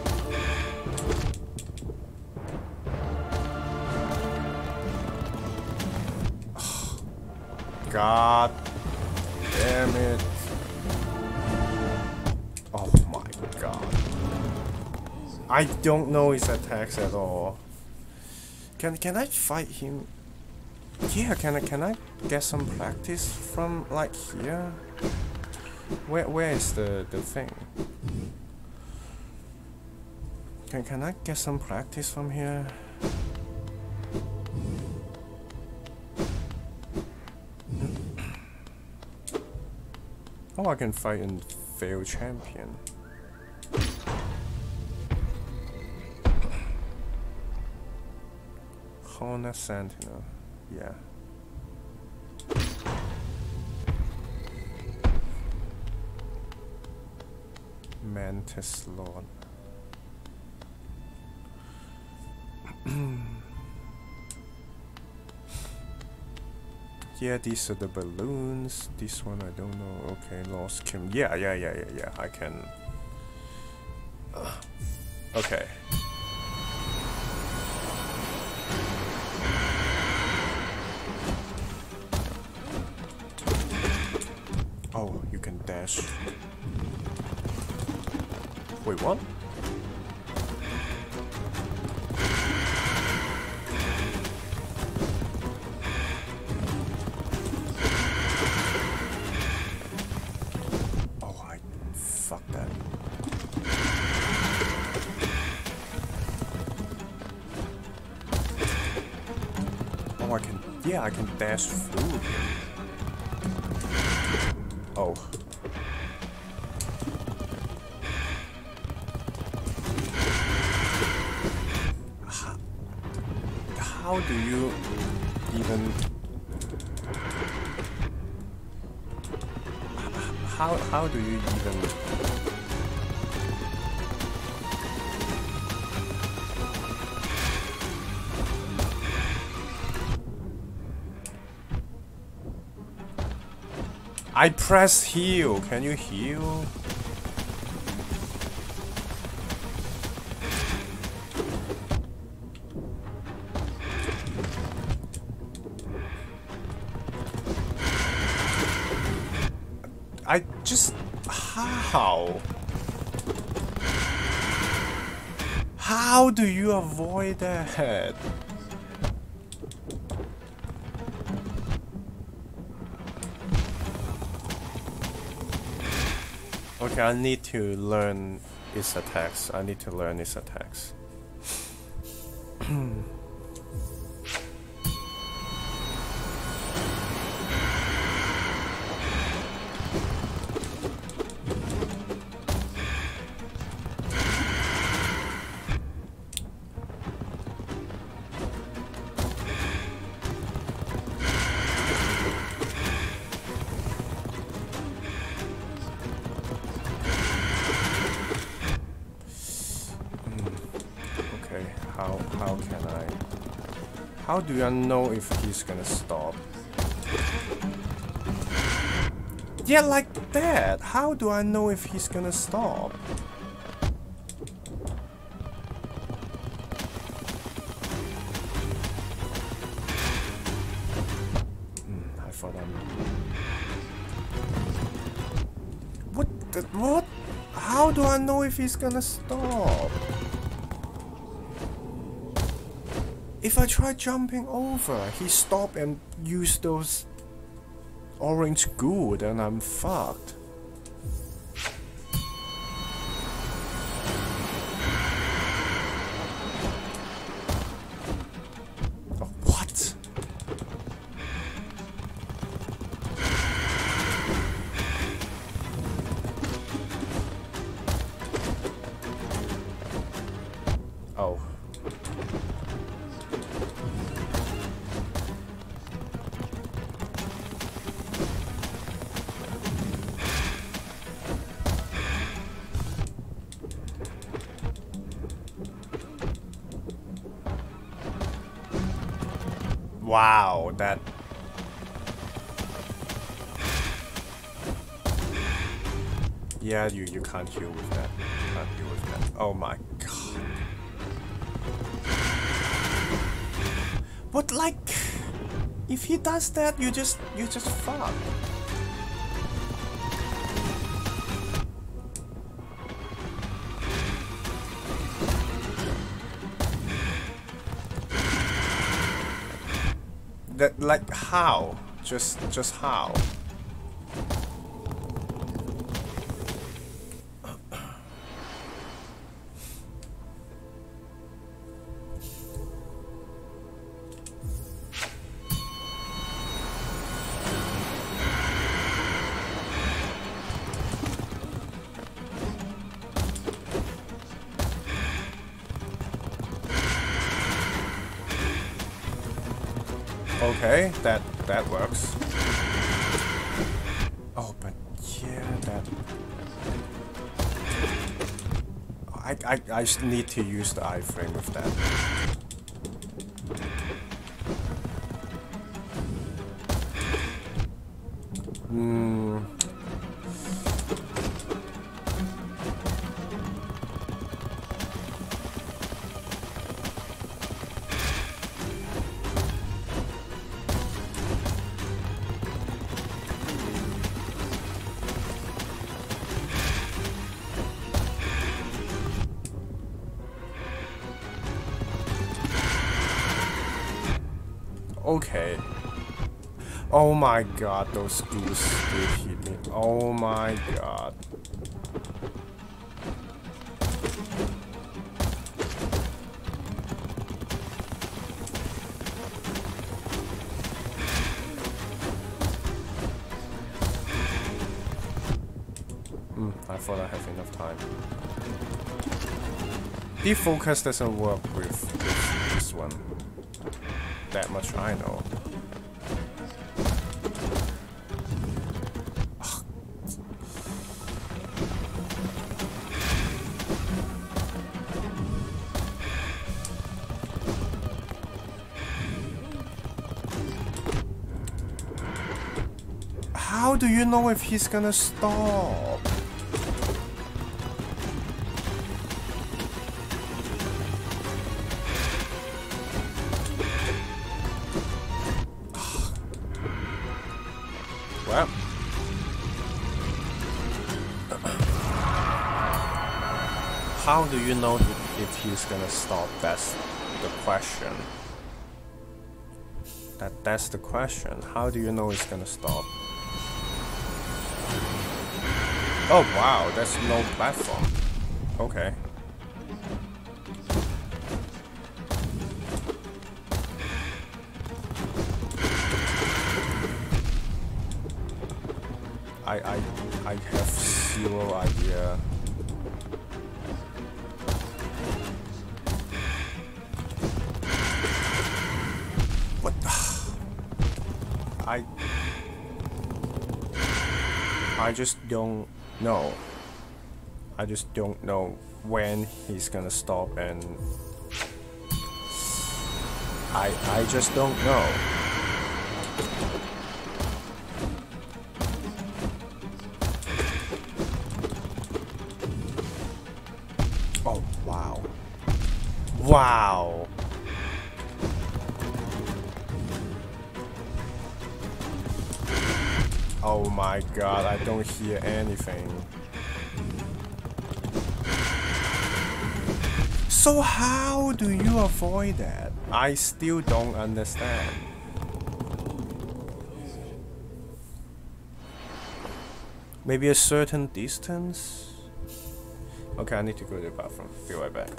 God damn it. Oh my god. I don't know his attacks at all. Can I fight him? Yeah, can I get some practice from like here? Where is the thing? Can I get some practice from here? Oh, I can fight in failed champion. Honor Sentinel, yeah. Mantis Lord. Yeah, these are the balloons. This one I don't know. Okay, Lost Kim. Yeah. I can. Okay. Oh, you can dash. Wait, what? Yeah, I can dash through him. Oh. How do you even... How do you even... I press heal. Can you heal? I just... How? How do you avoid that? Okay, I need to learn its attacks. How do I know if he's gonna stop? Yeah, like that. How do I know if he's gonna stop? I thought What? How do I know if he's gonna stop? If I try jumping over, he stop and use those orange goo, then I'm fucked. Oh, what? Oh. Wow, that... Yeah, you can't heal with that. Oh my god. But like, if he does that, you just fuck. That, like, how? Just how? Okay, that works. Oh, but yeah, that... I need to use the iframe with that. Okay. Oh my god, those goose did hit me. Oh my god. I thought I have enough time. Defocus doesn't work with this one. That much I know. Ugh. How do you know if he's gonna stop? Well. How do you know if he's gonna stop? That's the question. That's the question. How do you know he's gonna stop? Oh wow, that's no platform. Okay. I have zero idea. What? I just don't know. I just don't know when he's gonna stop, and I just don't know. Oh wow. Wow. Oh my god, I don't hear anything. So how do you avoid that? I still don't understand. Maybe a certain distance? Okay, I need to go to the bathroom. Be right back.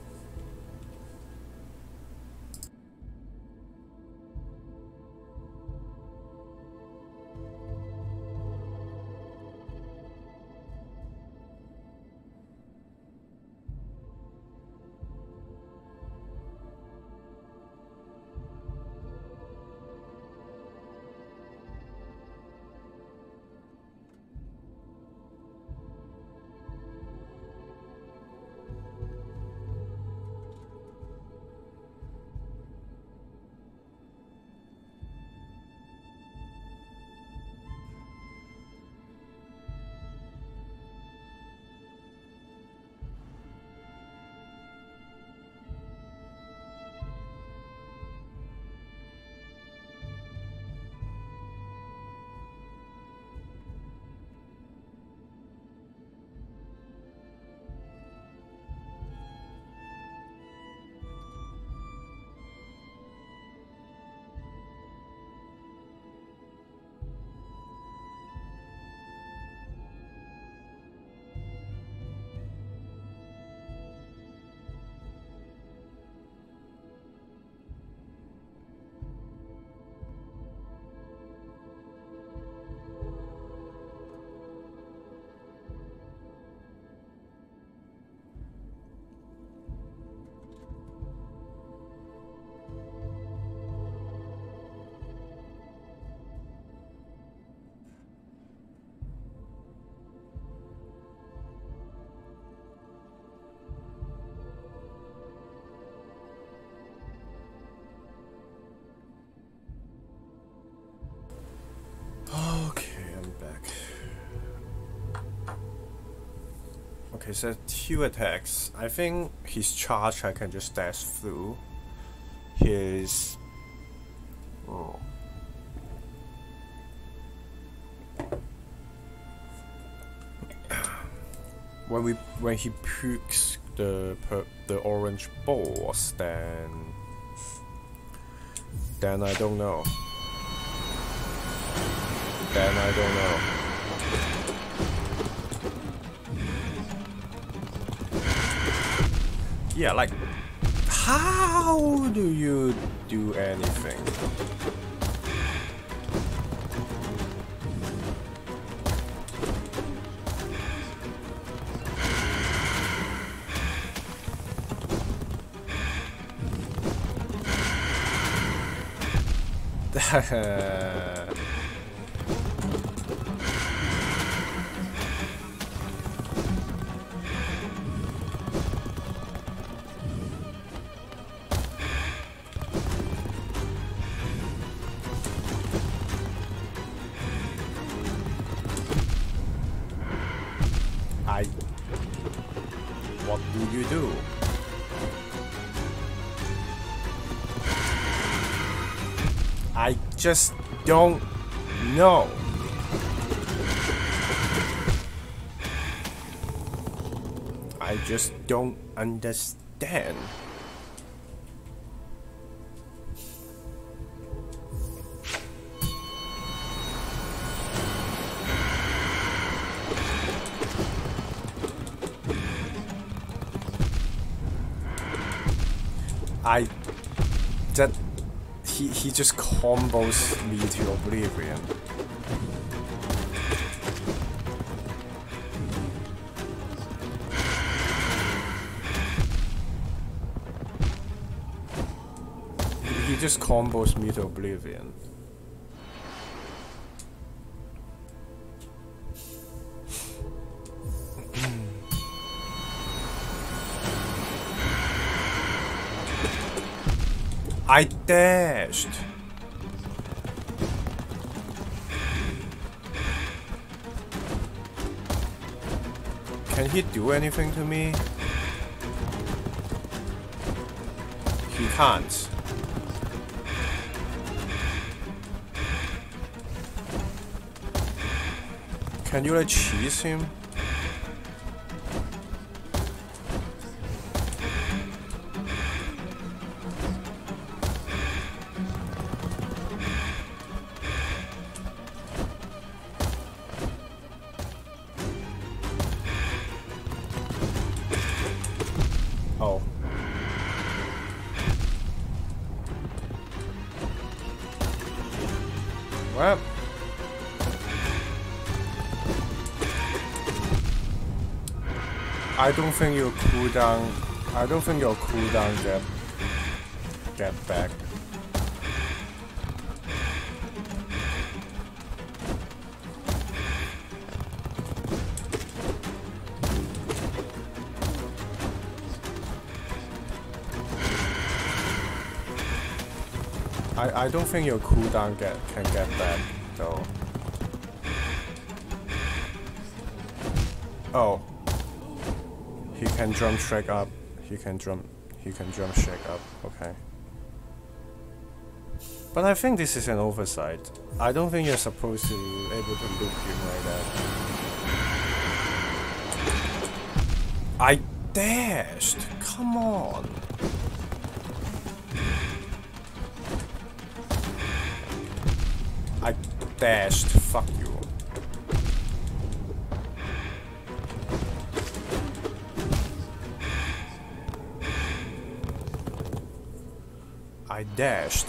Okay, so 2 attacks. I think his charge I can just dash through. His... Oh. When he picks the orange balls, then I don't know. Then I don't know. Yeah, like, how do you do anything? What do you do? I just don't know. I just don't understand. That he just combos me to oblivion. He just combos me to oblivion. I dashed. Can he do anything to me? He can't. Can you like cheese him? Oh. Well. I don't think your cooldown. I don't think your cooldown get back. I don't think your cooldown can get back though. Oh. He can jump straight up. He can jump straight up. Okay. But I think this is an oversight. I don't think you're supposed to be able to loop him like that. I dashed. Come on. I dashed. Fuck you. I dashed.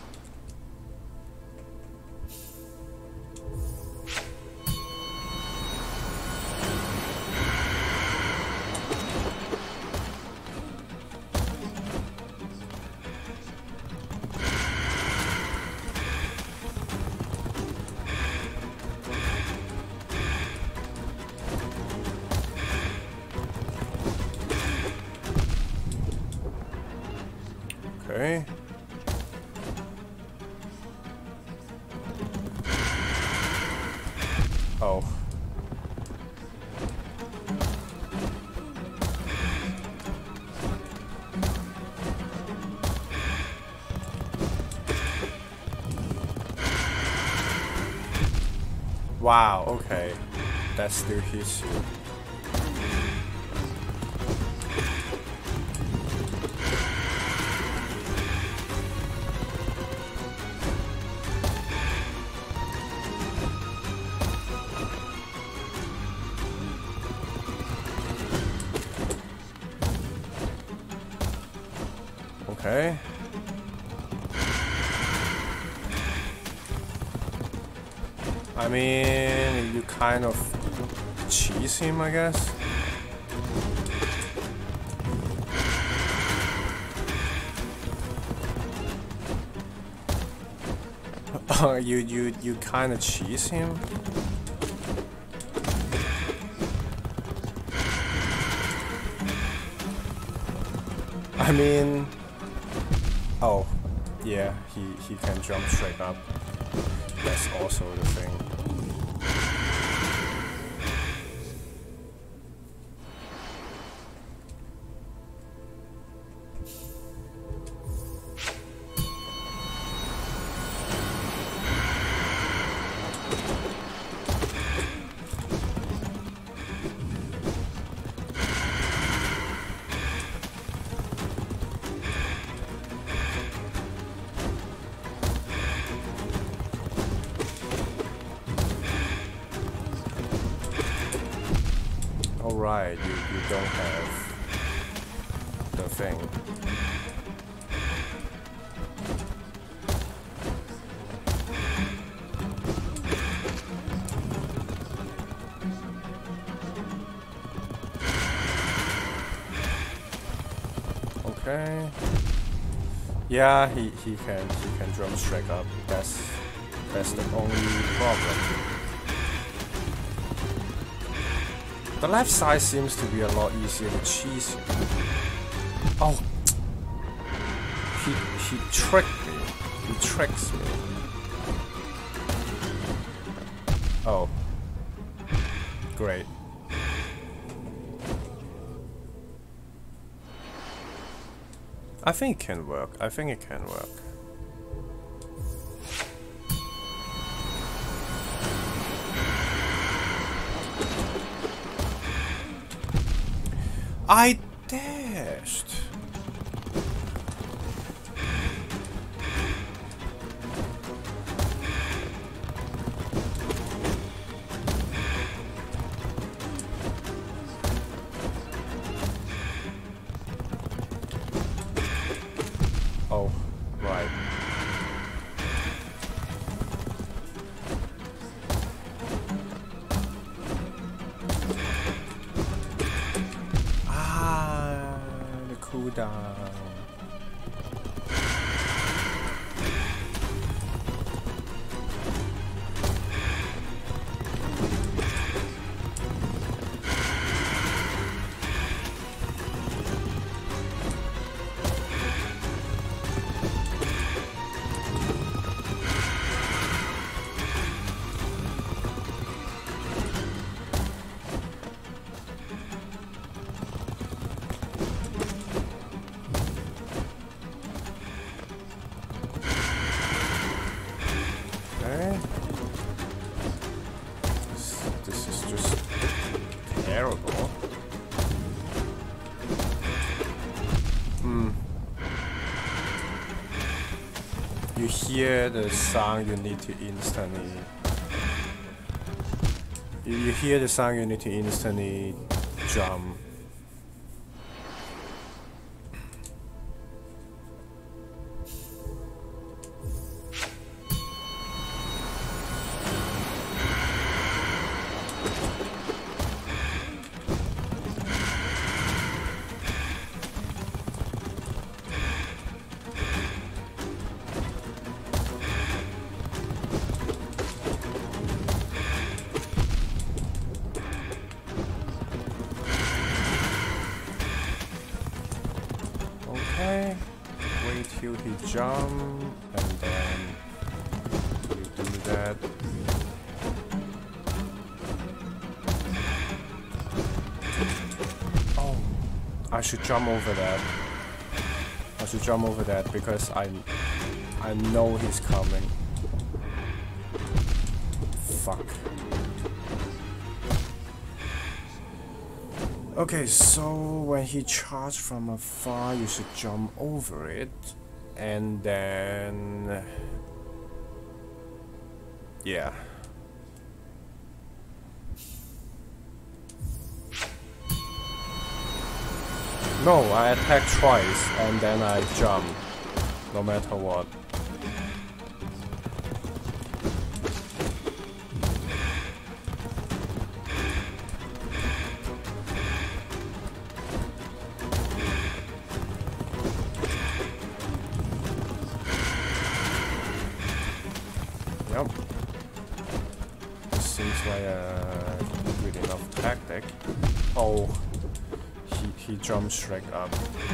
Okay. Oh. Wow, okay. That still hits you. Okay. I mean, you kind of cheese him, I guess. you kind of cheese him. I mean. Oh, yeah, he can jump straight up. That's also the thing. Alright, you don't have the thing. Okay. Yeah, he can jump straight up. That's the only problem. The left side seems to be a lot easier to cheese. Oh, he tricked me. He tricks me. Oh, great. I think it can work. I think it can work. I dashed. Oh, right. Ah, the cooldown. This is just terrible. You hear the sound, you need to instantly... You hear the sound, you need to instantly jump. Okay, wait till he jump, and then you do that. Oh, I should jump over that. I should jump over that because I know he's coming. Fuck. Okay, so when he charged from afar, you should jump over it, and then... yeah. No, I attack twice, and then I jump, no matter what. Yep. This seems like a good enough tactic. Oh, he jumped straight up.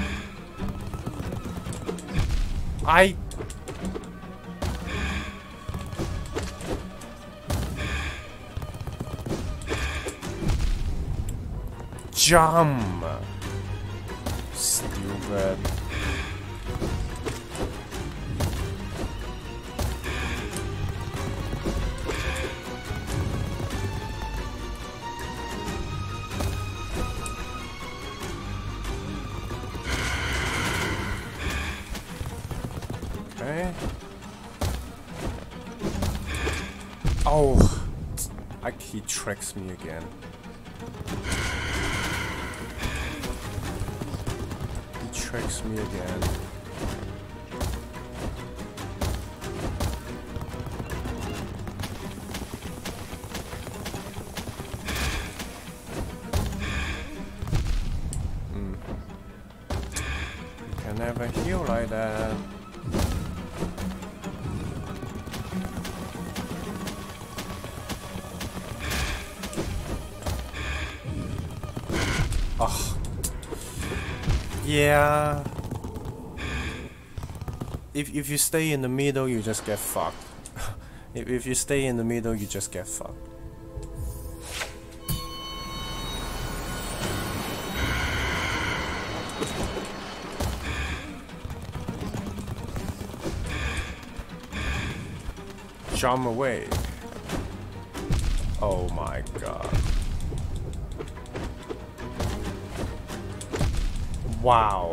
Jump! Stupid. Okay. Oh, he tricks me again. He tricks me again. You can never heal like that. Oh. Yeah. If you stay in the middle, you just get fucked. If you stay in the middle, you just get fucked. Jump away. Oh my god. Wow.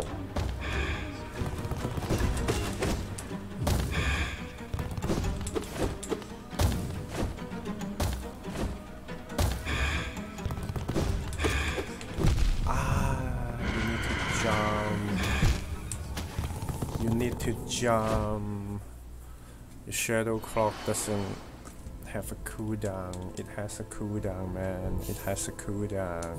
You need to jump. The shadow clock doesn't have a cooldown. It has a cooldown, man. It has a cooldown.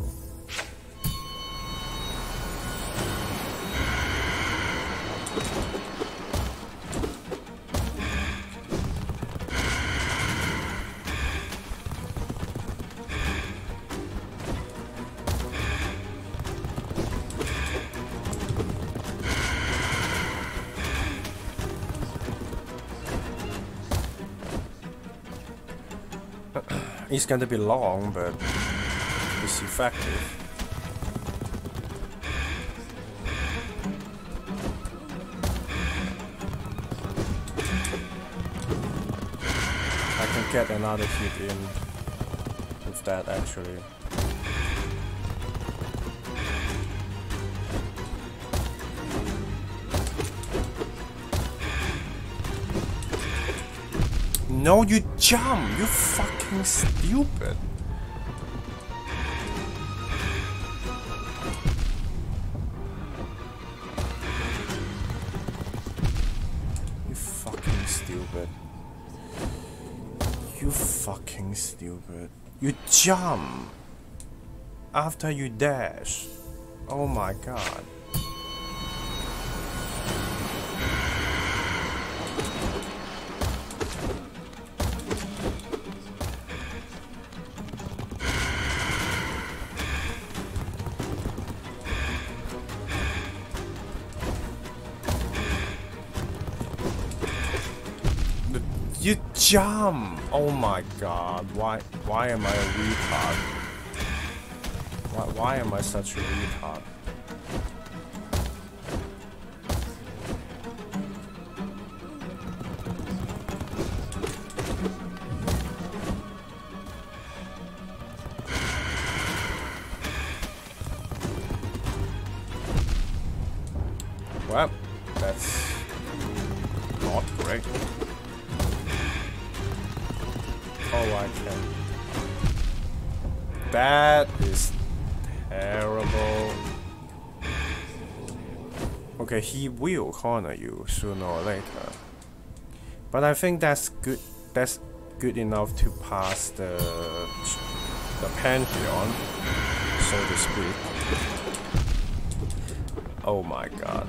It's going to be long, but it's effective. I can get another hit in with that actually. No, you jump! You fucking stupid! You fucking stupid. You fucking stupid. You jump! After you dash. Oh my god. You jump! Oh my god, why am I a retard? Why am I such a retard? Well, that's not great. Oh, I can. That is terrible. Okay, he will corner you sooner or later. But I think that's good. That's good enough to pass the Pantheon, so to speak. Oh my god.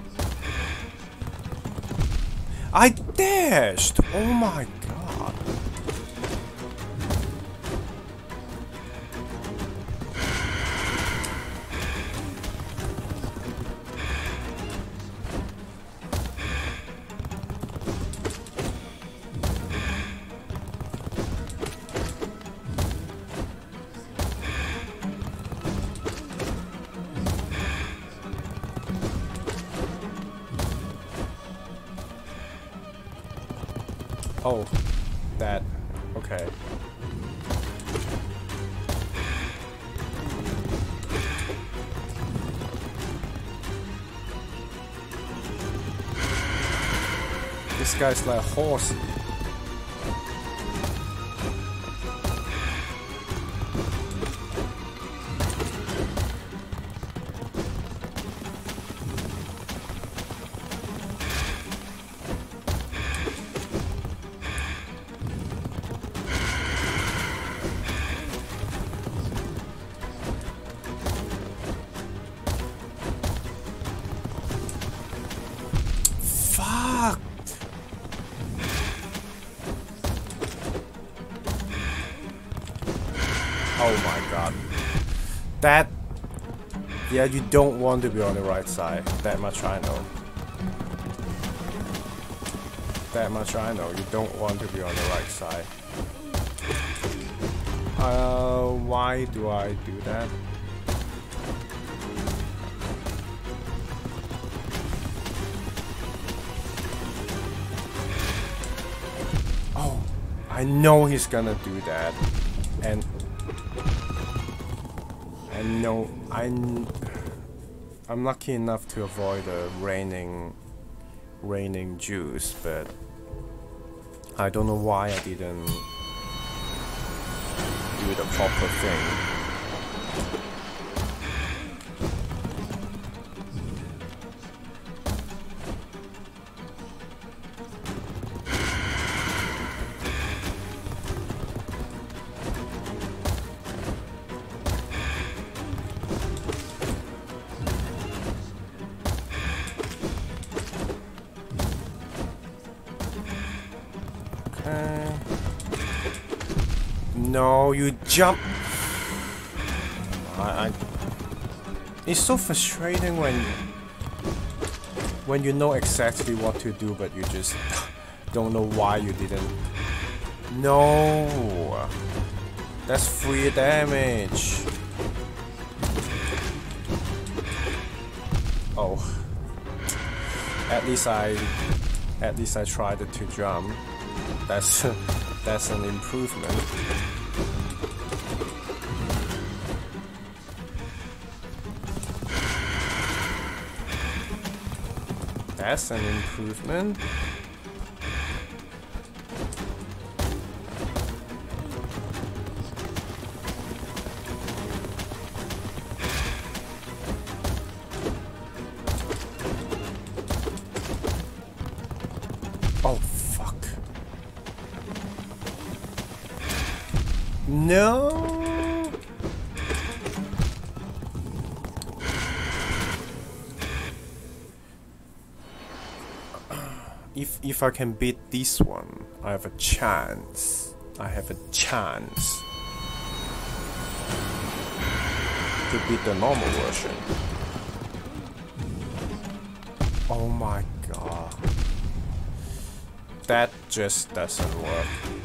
I dashed! Oh my god. Oh, that. Okay. This guy's like horsey. Oh my god. That... Yeah, you don't want to be on the right side. That much I know. That much I know. You don't want to be on the right side. Why do I do that? Oh, I know he's gonna do that. And no, I'm lucky enough to avoid the raining juice, but I don't know why I didn't do the proper thing. No, you jump. It's so frustrating when you know exactly what to do, but you just don't know why you didn't. No, that's free damage. Oh, at least I tried to jump. That's an improvement. That's an improvement. Oh, fuck. No. If I can beat this one, I have a chance. I have a chance to beat the normal version. Oh my god. That just doesn't work.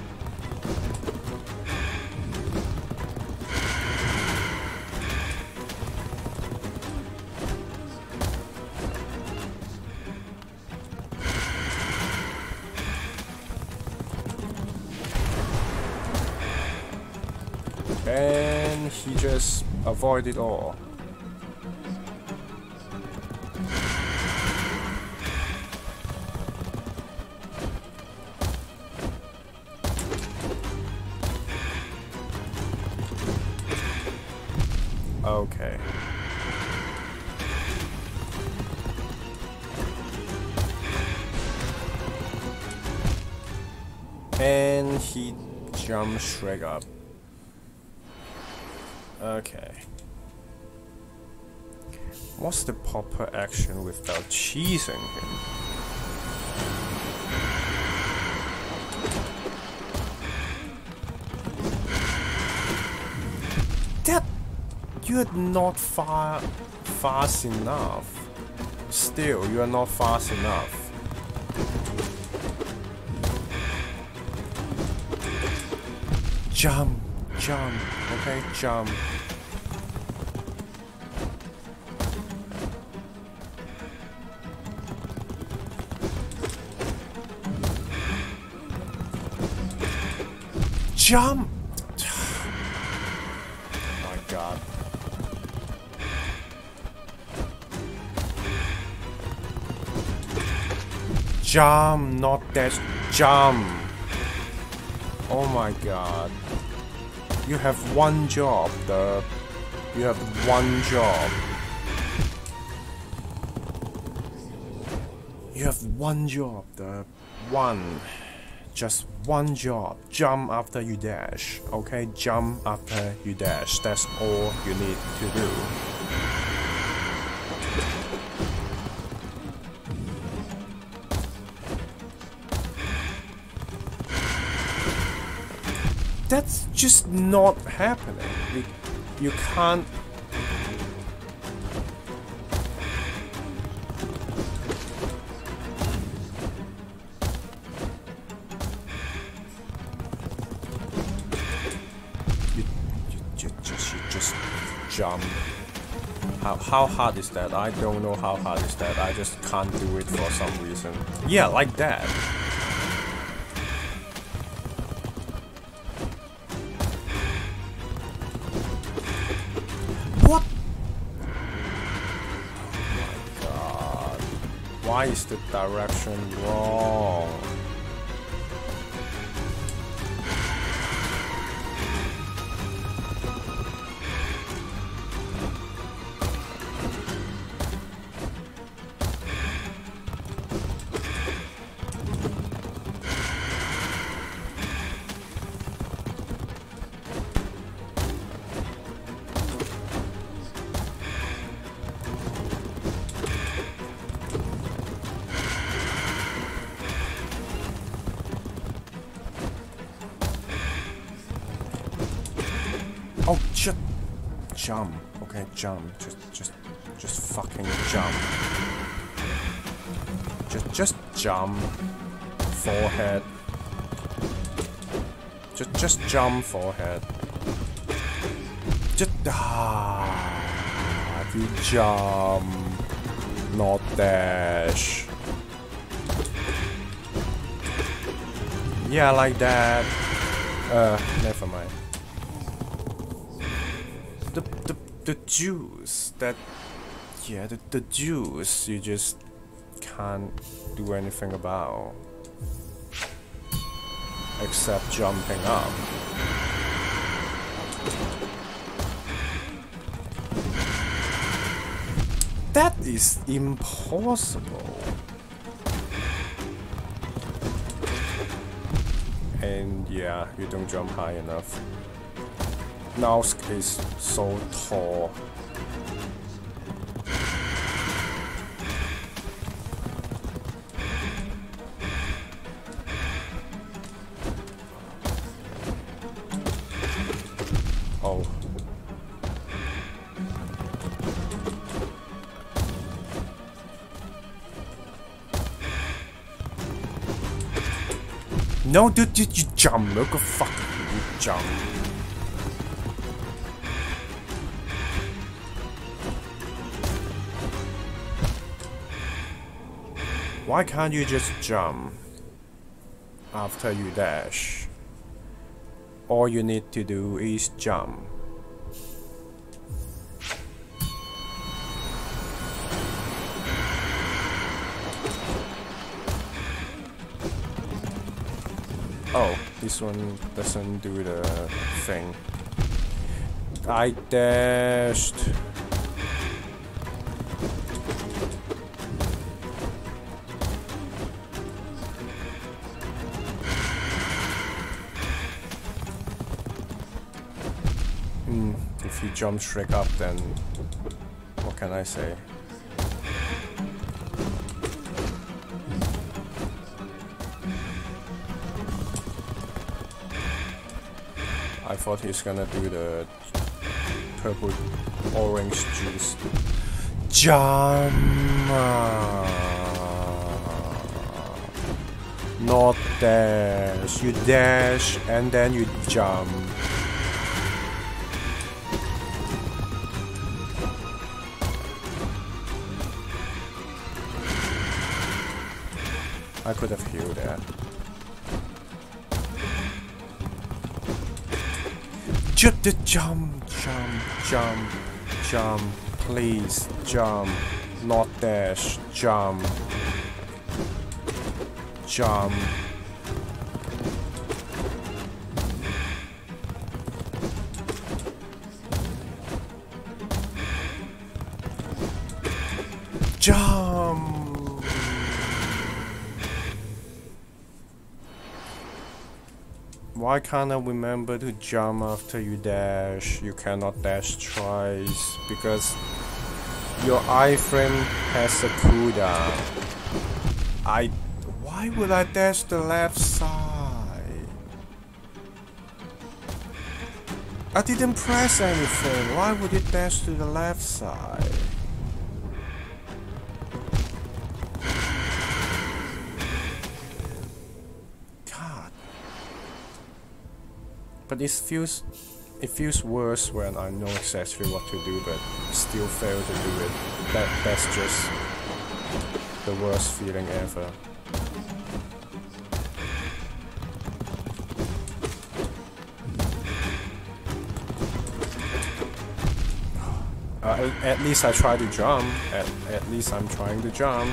And he just avoided all. Okay. And he jumps straight up. Okay. What's the proper action without cheesing him? That... You're not fast enough. Still, you are not fast enough. Jump, jump, okay, jump. Jump! Oh my god. Jump, not dash, jump! Oh my god. You have one job, you have one job. You have one job, just one job. Jump after you dash, okay? Jump after you dash. That's all you need to do. That's just not happening. You can't. You just jump. How hard is that? I don't know how hard is that. I just can't do it for some reason. Yeah, like that. What? Oh my god. Why is the direction wrong? Oh, jump. Okay, jump. Just fucking jump. Just jump. Forehead. Just jump forehead. Just you jump, not dash. Yeah, like that. Never mind. The juice that, yeah, the juice you just can't do anything about except jumping up. That is impossible. And yeah, you don't jump high enough. Mouse is so tall. Oh. No, dude, you jump. Look, fuck you jump. Why can't you just jump after you dash? All you need to do is jump. Oh, this one doesn't do the thing. I dashed. If you jump straight up, then what can I say? I thought he's gonna do the purple orange juice. Jump! Not dash. You dash and then you jump. I could have healed that. Just jump, jump, please, jump, not dash, jump, jump. Jump. Why can't I remember to jump after you dash? You cannot dash twice because your iframe has a cooldown. Why would I dash the left side? I didn't press anything. Why would it dash to the left side? God. But it feels worse when I know exactly what to do, but still fail to do it. That's just the worst feeling ever. At least I try to jump. At least I'm trying to jump.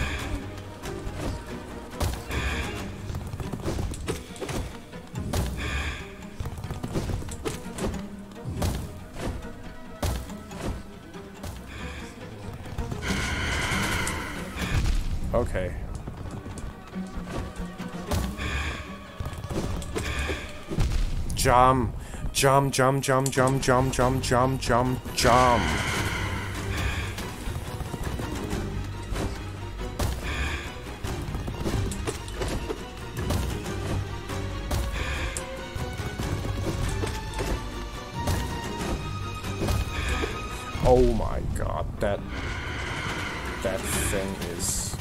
Okay. Jump. Jump, jump, jump, jump, jump, jump, jump, jump, jump. Oh my god, that thing is...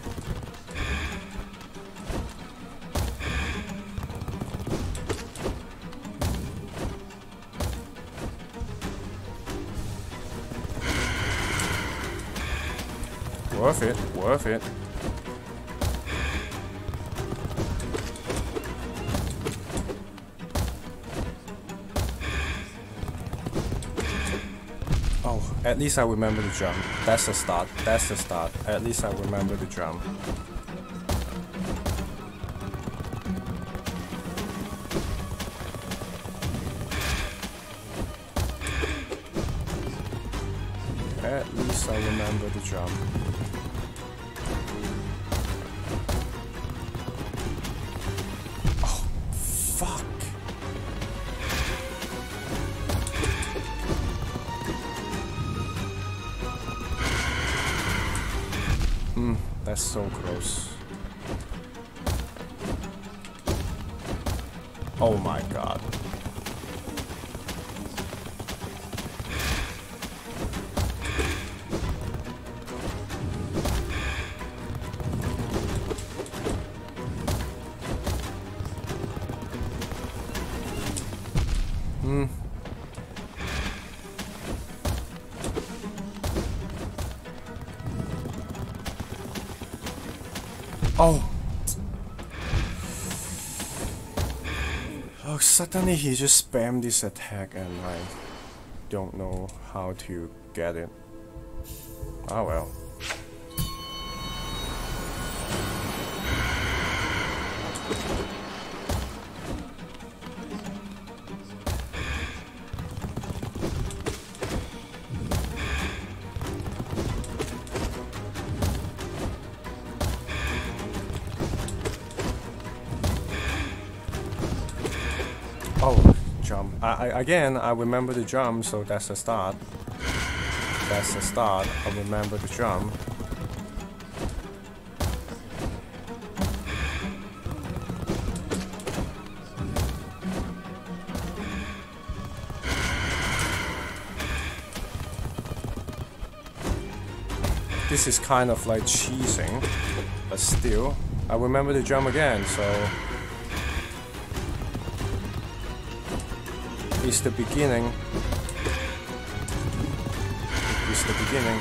Worth it, worth it. Oh, at least I remember the jump. That's the start. That's the start. At least I remember the jump. At least I remember the jump. Oh, fuck. That's so close. Oh my god. Oh. Oh, suddenly he just spammed this attack and I don't know how to get it. Oh well. Oh, jump. Again, I remember the jump, so that's the start. That's the start. I remember the jump. This is kind of like cheesing, but still, I remember the jump again, so... It's the beginning. It's the beginning.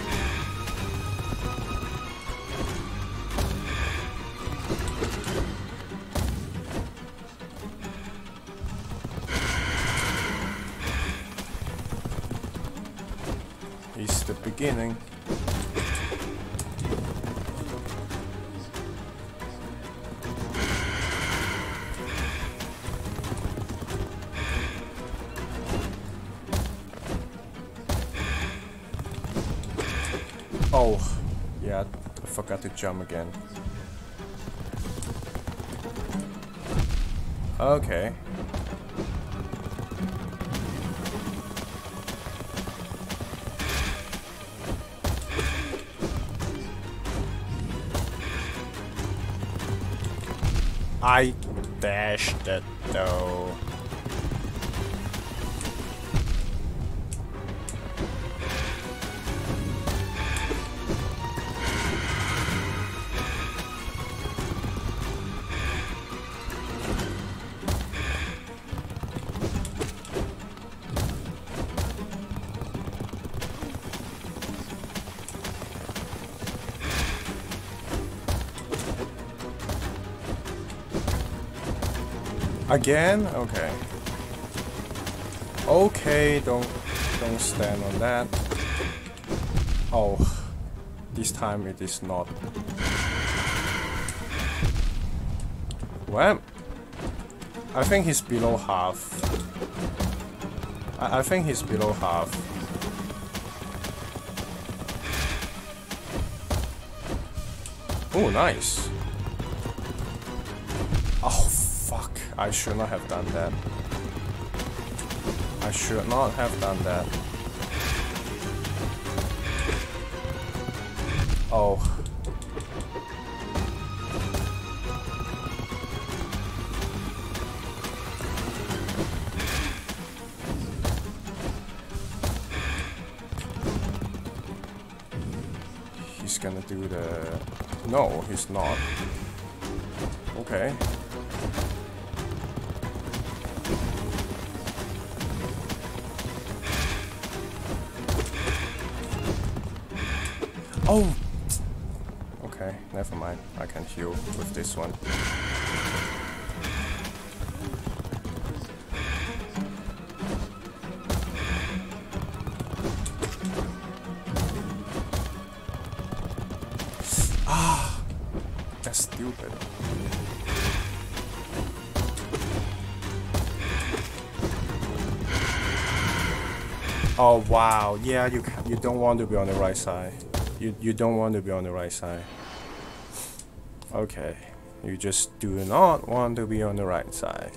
It's the beginning. Oh, yeah, I forgot to jump again. Okay. I dashed it though. Again? Okay. Okay, don't stand on that. Oh, this time it is not. Well, I think he's below half. I think he's below half. Oh, nice. Oh, fuck. I should not have done that. I should not have done that. Oh. He's gonna do the... No, he's not. Okay. Oh! Okay, never mind. I can heal with this one. Ah! That's stupid. Oh wow, yeah, you don't want to be on the right side. You don't want to be on the right side. Okay, you just do not want to be on the right side.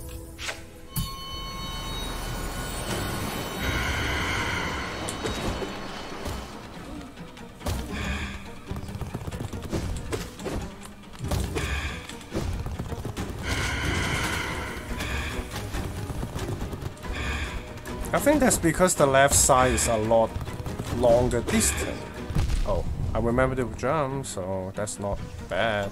I think that's because the left side is a lot longer distance. Oh, I remember the jump, so that's not bad.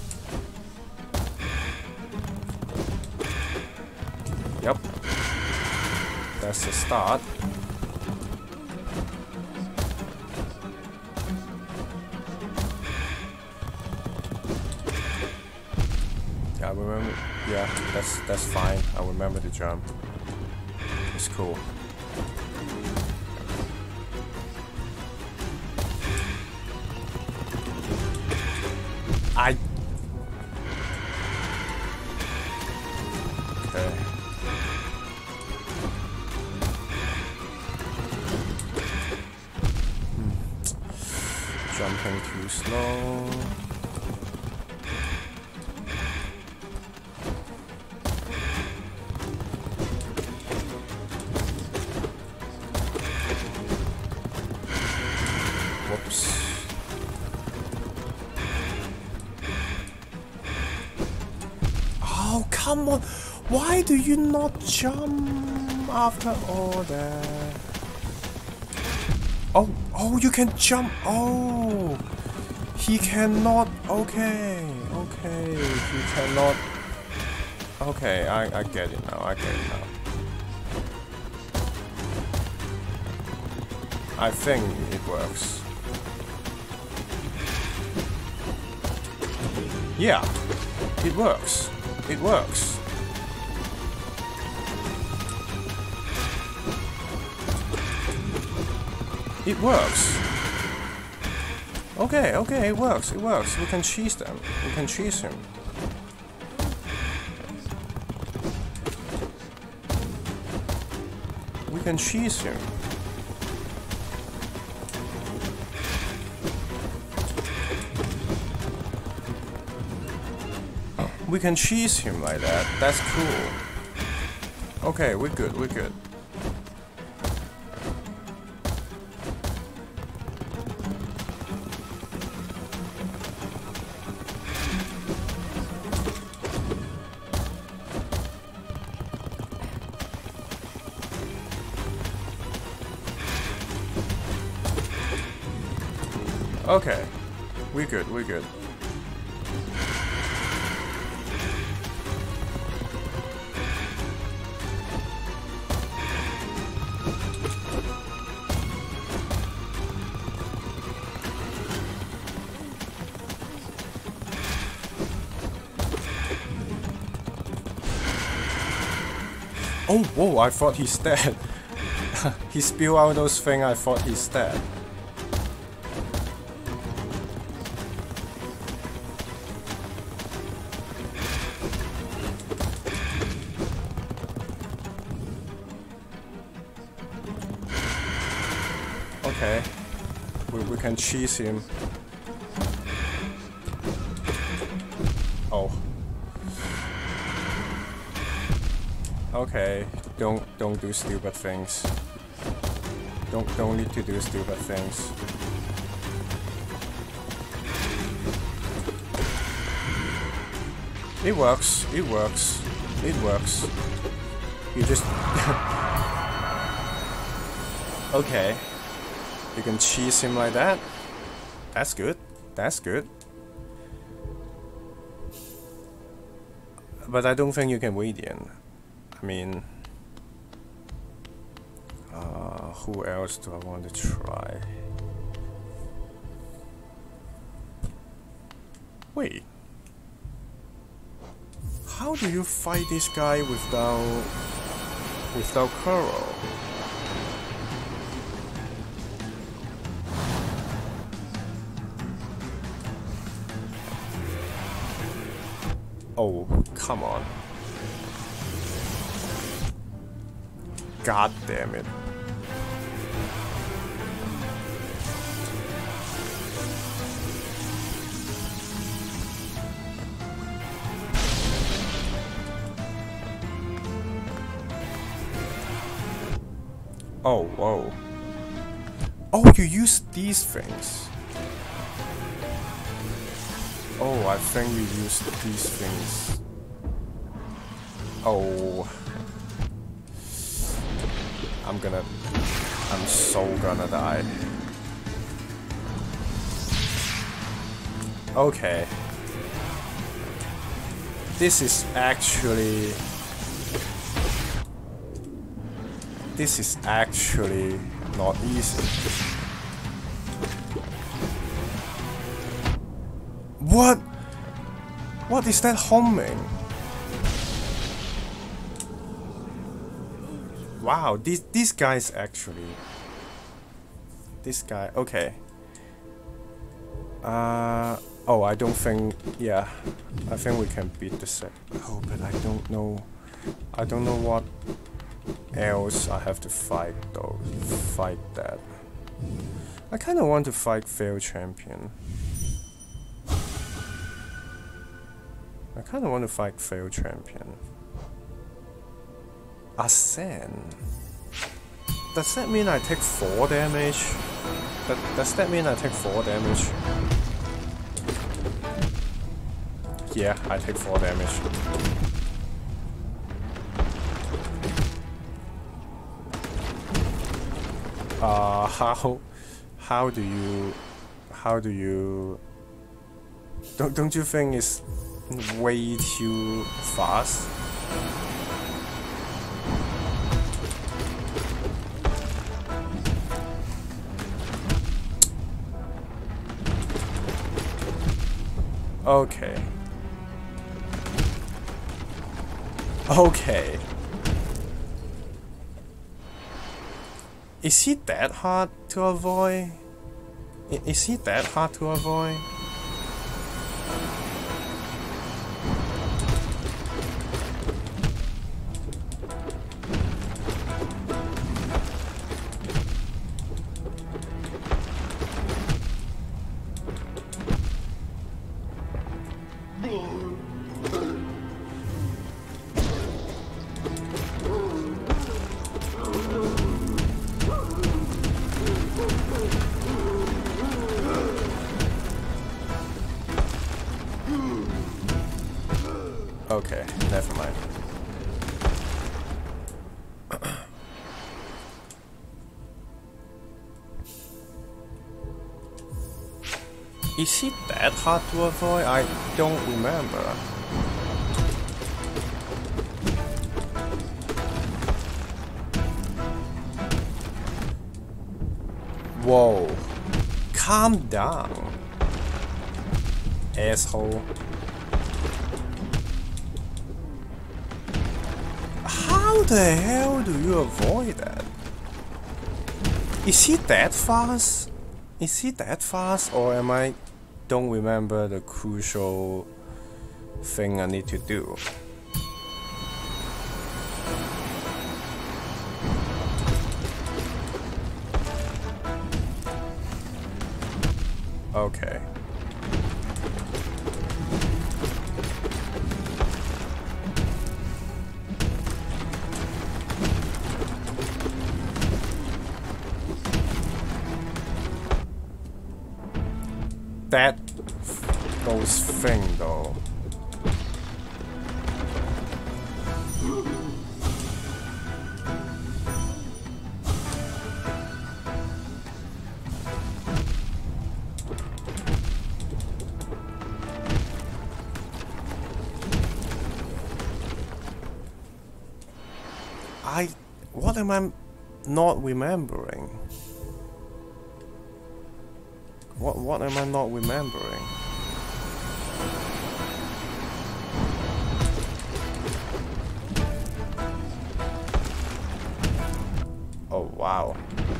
Yep. That's the start. Yeah, I remember. Yeah, that's fine. I remember the jump. It's cool. Okay. Jumping too slow. Whoops. Oh, come on. Why do you not jump after all that? Oh, you can jump. Oh, he cannot. Okay, he cannot. Okay, I get it now. I get it now. I think it works. Yeah, it works. It works. It works. Okay, it works. It works. We can cheese them. We can cheese him. We can cheese him. We can cheese him like that. That's cool. Okay, we're good. We're good. Okay, we're good. We're good. Oh, whoa, I thought he's dead. He spilled out those things, I thought he's dead. Okay. We can cheese him. Oh. Okay, don't do stupid things. Don't need to do stupid things. It works. It works. It works. You just okay. You can cheese him like that. That's good. That's good. But I don't think you can wait in. I mean, who else do I want to try? Wait. How do you fight this guy without Kuro? Oh, come on. God damn it. Oh, whoa. Oh, you use these things. Oh, I think you used these things. Oh. I'm so gonna die. Okay. This is actually not easy. What? What is that humming? Wow, this guy's actually... This guy, okay. Oh, I don't think... Yeah, I think we can beat the set. Oh, but I don't know what else I have to fight though. Fight that. I kind of want to fight failed champion. I kind of want to fight failed champion. Ascend. Does that mean I take 4 damage? Does that mean I take 4 damage? Yeah, I take 4 damage. How do you don't you think it's way too fast? Okay. Okay. Is he that hard to avoid? Is he that hard to avoid? Okay, never mind. Is he that hard to avoid? I don't remember. Whoa. Calm down, asshole. How How the hell do you avoid that? Is he that fast? Is he that fast, or am I don't remember the crucial thing I need to do? Okay. That those thing though. What am I not remembering? What am I not remembering? Oh wow.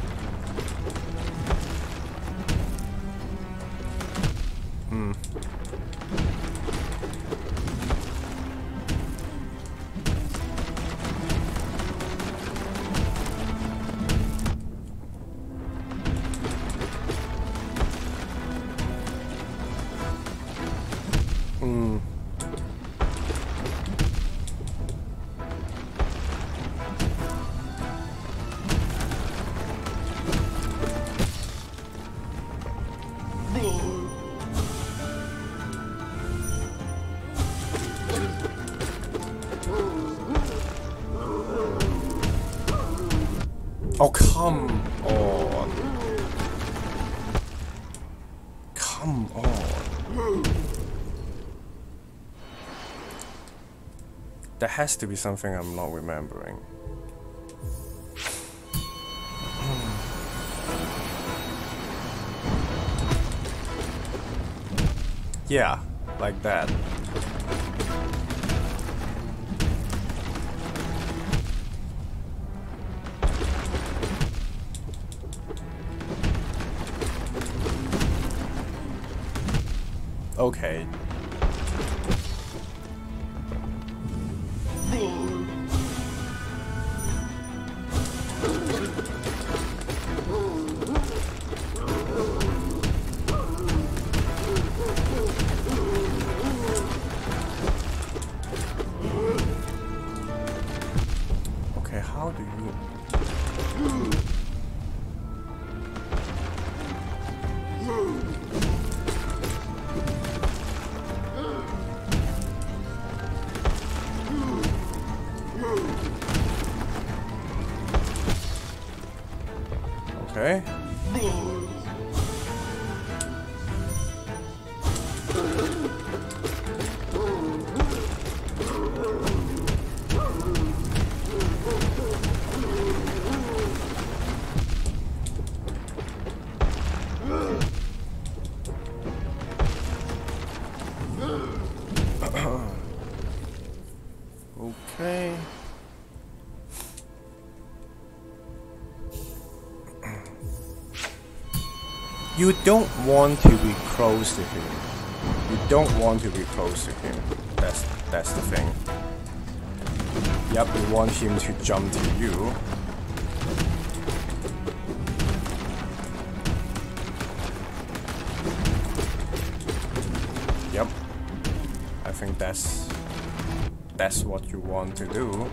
Oh, come on. Come on. There has to be something I'm not remembering. Yeah, like that. Okay. Okay, how do you... Okay. Okay. You don't want to be close to him. You don't want to be close to him. That's the thing. Yep, you want him to jump to you. Yep. I think that's what you want to do.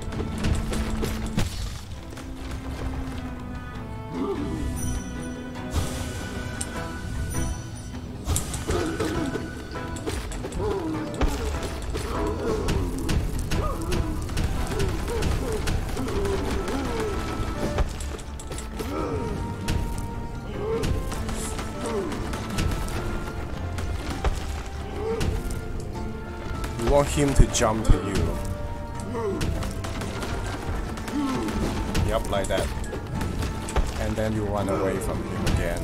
You want him to jump to you. Yep, like that. And then you run away from him again.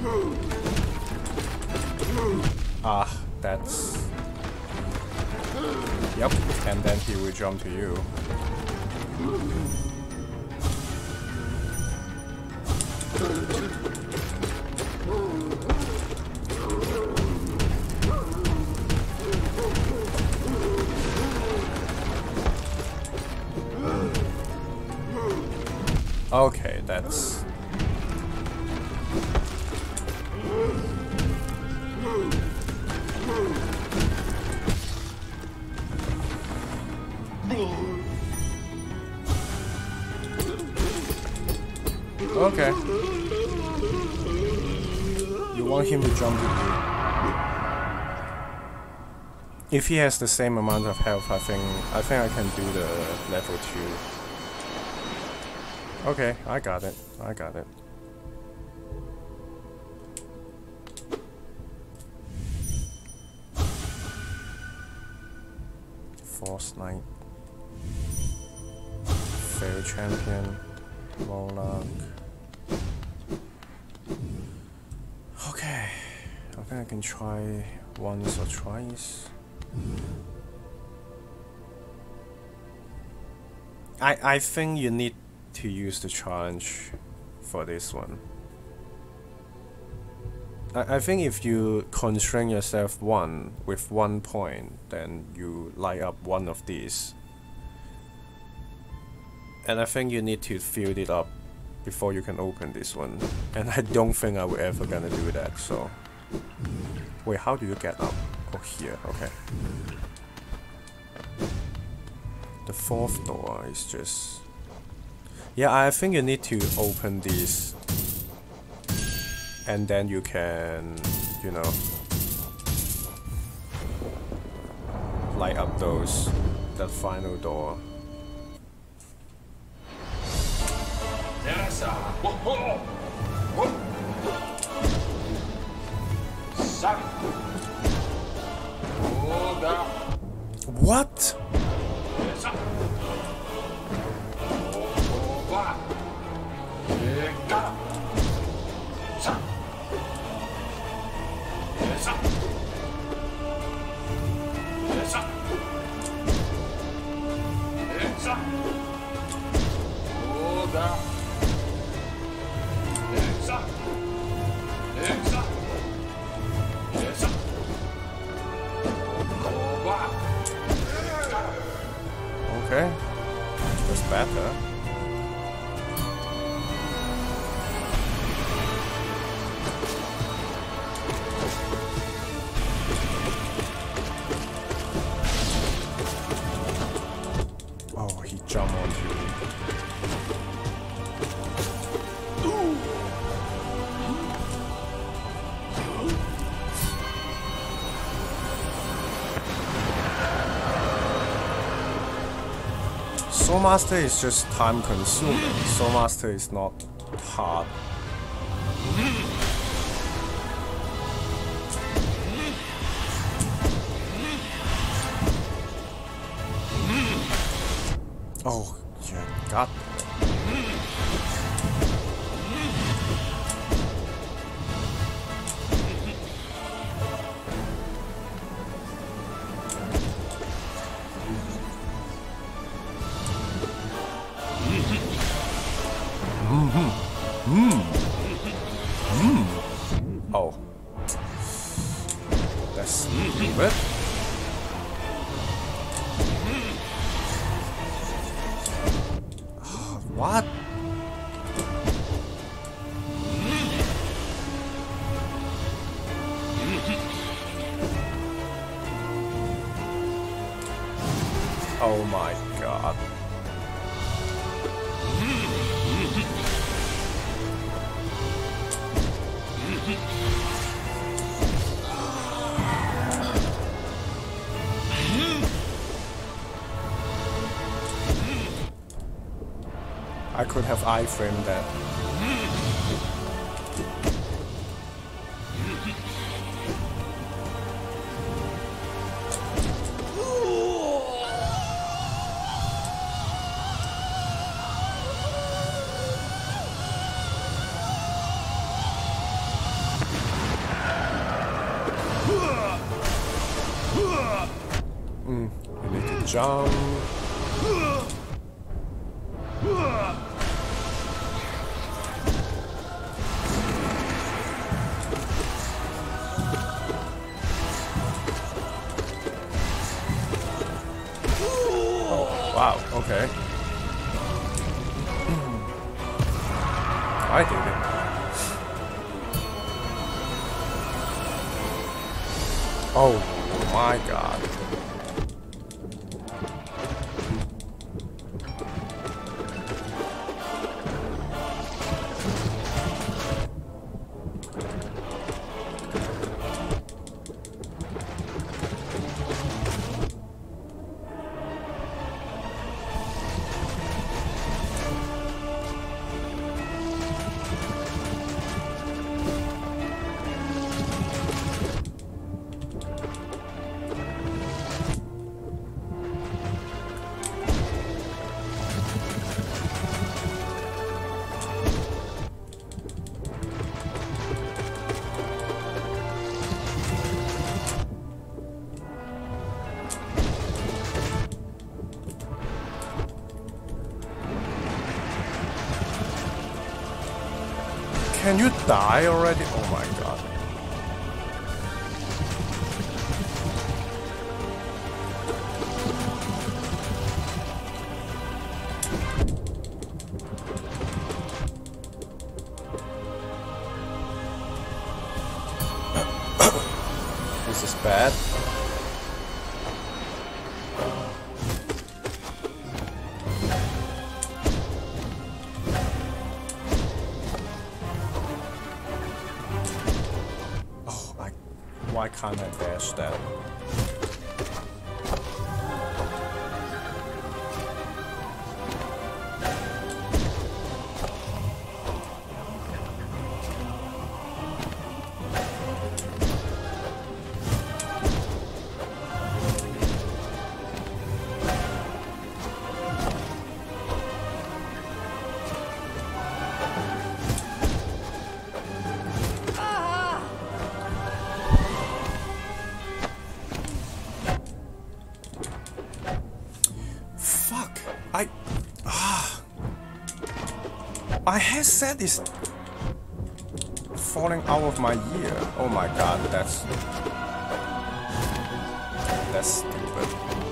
Ah, that's... Yep, and then he will jump to you. Okay, that's... Okay. You want him to jump with you. If he has the same amount of health, I think I can do the level 2. Okay, I got it. I got it. Force Knight. Fair Champion. Monarch. Okay. I think I can try once or twice. I think you need to use the challenge for this one. I think if you constrain yourself with 1 point, then you light up one of these. And I think you need to fill it up before you can open this one. And I don't think I will ever gonna do that, so... Wait, how do you get up? Oh, here, okay. The 4th door is just... Yeah, I think you need to open these. And then you can, you know, light up that final door. What? Okay, that's better. Oh, he jumped onto me. Soul Master is just time consuming. Soul Master is not hard. Oh, yeah, God. Oh. That's stupid. What? Oh my God. I could have iframed that. You need to jump. Wow, okay. I did it. Oh my god. Can you die already? Oh my god. This is bad. Why can't I dash that? My headset is falling out of my ear. Oh my god, that's stupid.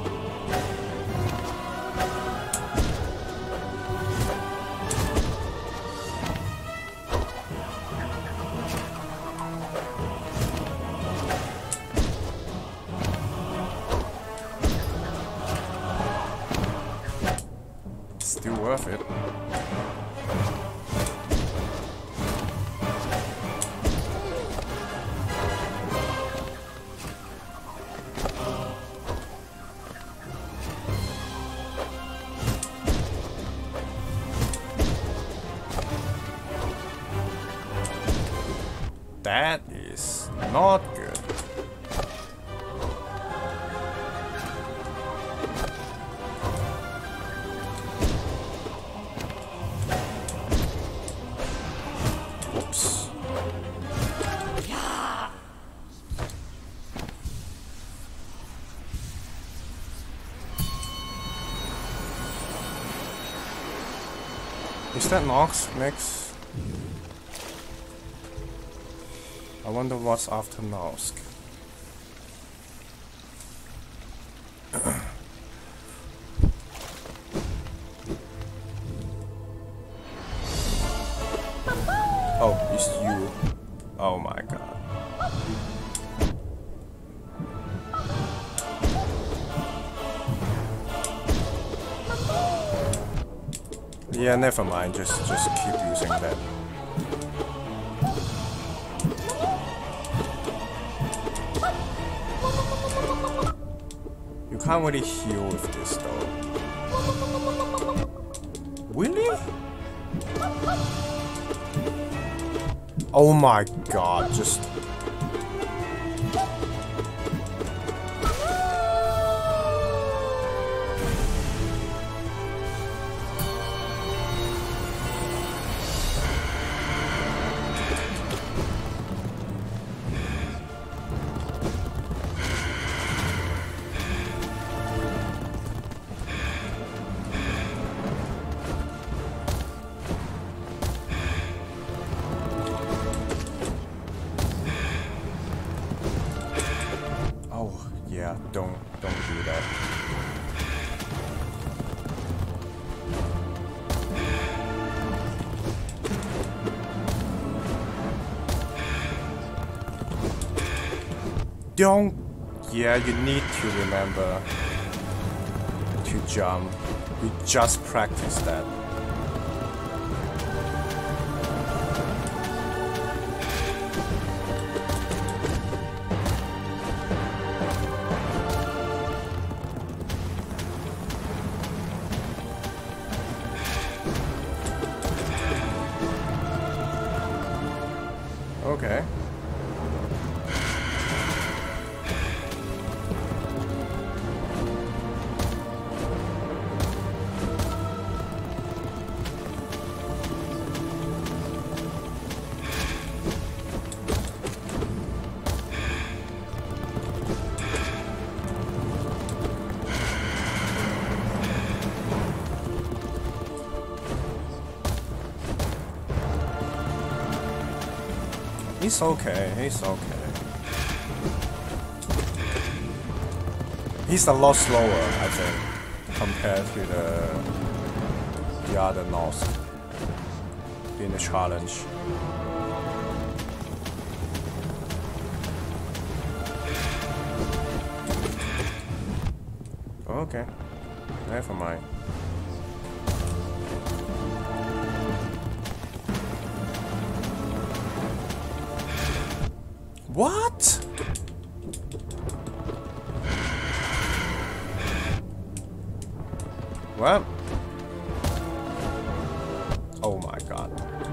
Still worth it. That is not good. Whoops. Is that Nox next? I wonder what's after Nosk. Oh, it's you. Oh my god. Yeah, never mind. Just keep using that. You can't really heal with this though. Really? Oh my god, just... Yeah, don't do that. Don't. Yeah, you need to remember to jump. We just practiced that. Okay. He's okay, he's okay. He's a lot slower, I think, compared to the other Norse in the challenge. Okay, never mind. What? Well. Oh my god.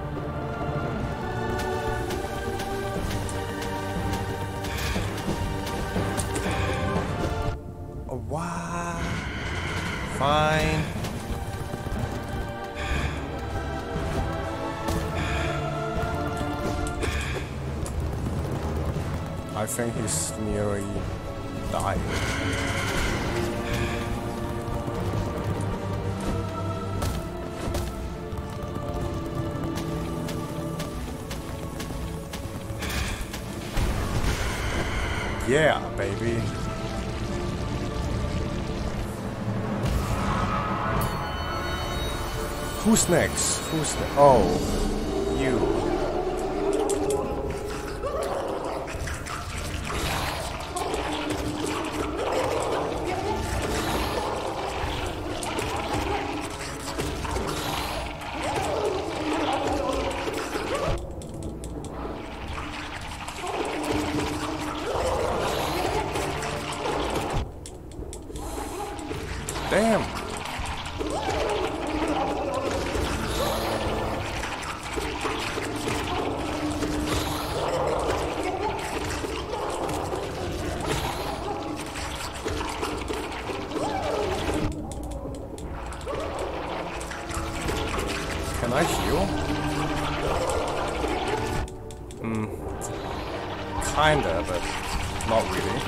Oh, what? Fine. I think he's nearly dying. Yeah, baby. Who's next? Who's next? Oh, you. Damn. Can I heal? Kinda, but not really.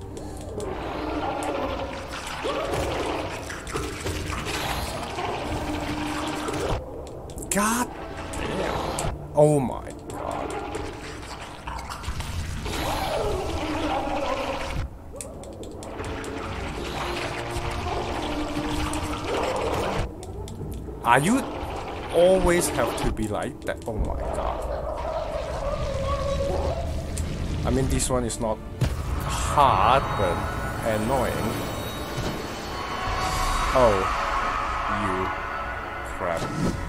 God damn. Oh my god. Are you always have to be like that? Oh my god. I mean, this one is not hard, but annoying. Oh, you crap.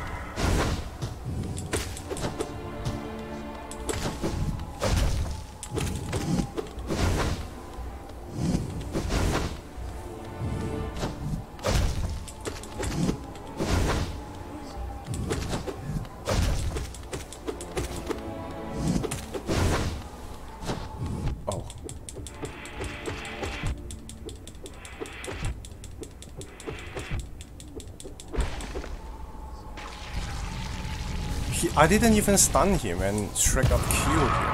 I didn't even stun him and straight up kill him.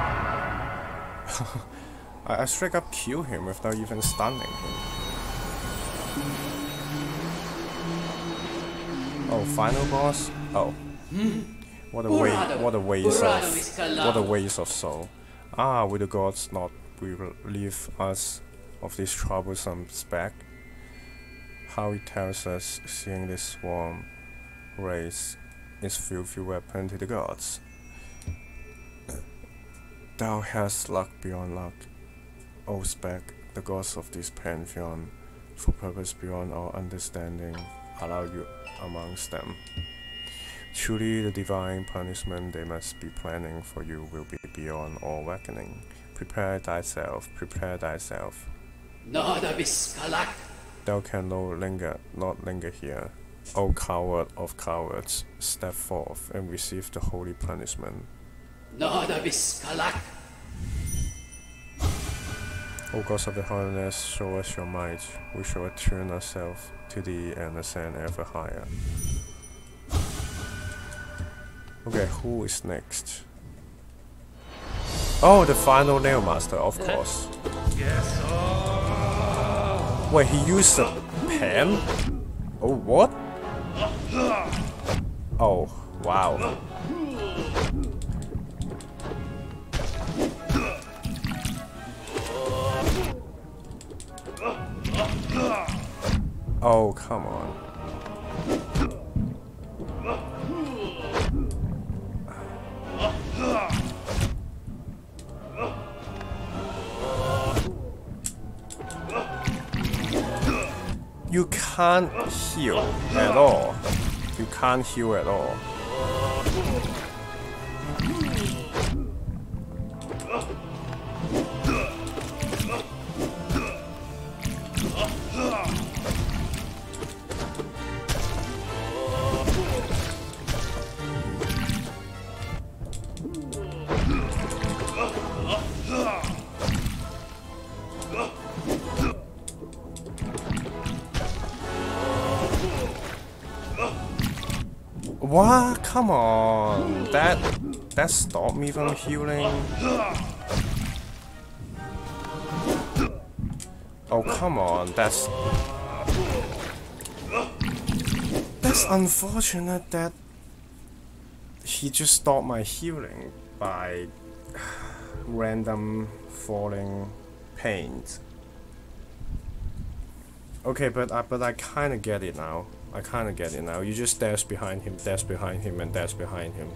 I straight up kill him without even stunning him. Oh, final boss? Oh. What a waste of soul. Ah, will the gods not will leave us of this troublesome speck. How it tells us seeing this swarm raise its filthy weapon to the gods. Thou hast luck beyond luck, O speck, the gods of this Pantheon, for purpose beyond our understanding, allow you amongst them. Truly the divine punishment they must be planning for you will be beyond all reckoning. Prepare thyself, prepare thyself. Thou can not linger here. O coward of cowards, step forth and receive the holy punishment. O gods of the holiness, show us your might. We shall attune ourselves to thee and ascend ever higher. Okay, who is next? Oh, the final nail master, of course. Yes. Wait, he used a pen? Oh, what? Oh, wow. Oh, come on. You can't heal at all. You can't heal at all. What? Come on. That stopped me from healing. Oh, come on. That's unfortunate that he just stopped my healing by random falling pains. Okay, but I kind of get it now. You just dash behind him, and dash behind him.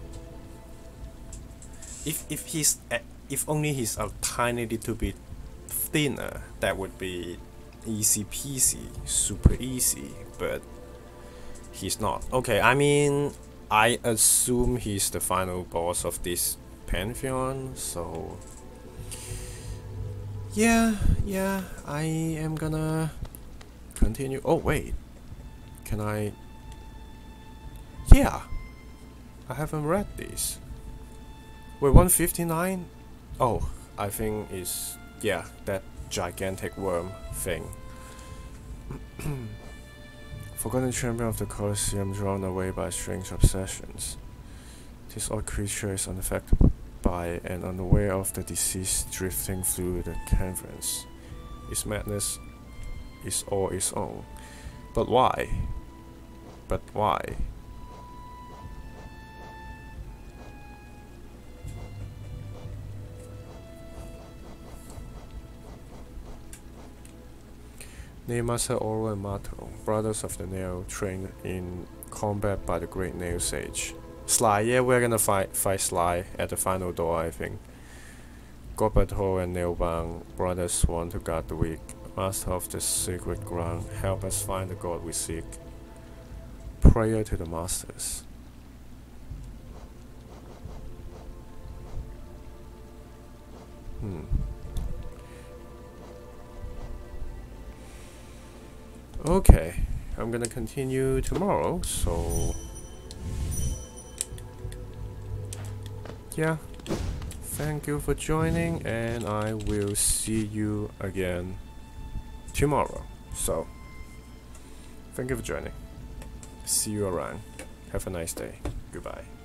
If only he's a tiny little bit thinner, that would be easy peasy, super easy. But he's not. Okay, I mean, I assume he's the final boss of this Pantheon, so yeah, I am gonna continue. Oh wait. Can I? Yeah, I haven't read this. Wait, 159? Oh, I think it's, yeah, that gigantic worm thing. Forgotten champion of the Colosseum, drawn away by strange obsessions. This odd creature is unaffected by and unaware of the disease drifting through the caverns. Its madness is all its own. But why? But why? Nailmaster Oro and Mato, brothers of the Nail, trained in combat by the great Nail Sage. Sly, yeah, we're gonna fight Sly at the final door, I think. Gobato and Nailbang, brothers sworn to guard the weak. Master of the sacred ground, help us find the god we seek. Prayer to the masters. Okay, I'm gonna continue tomorrow, so yeah, thank you for joining, and I will see you again tomorrow. So thank you for joining. See you around. Have a nice day. Goodbye.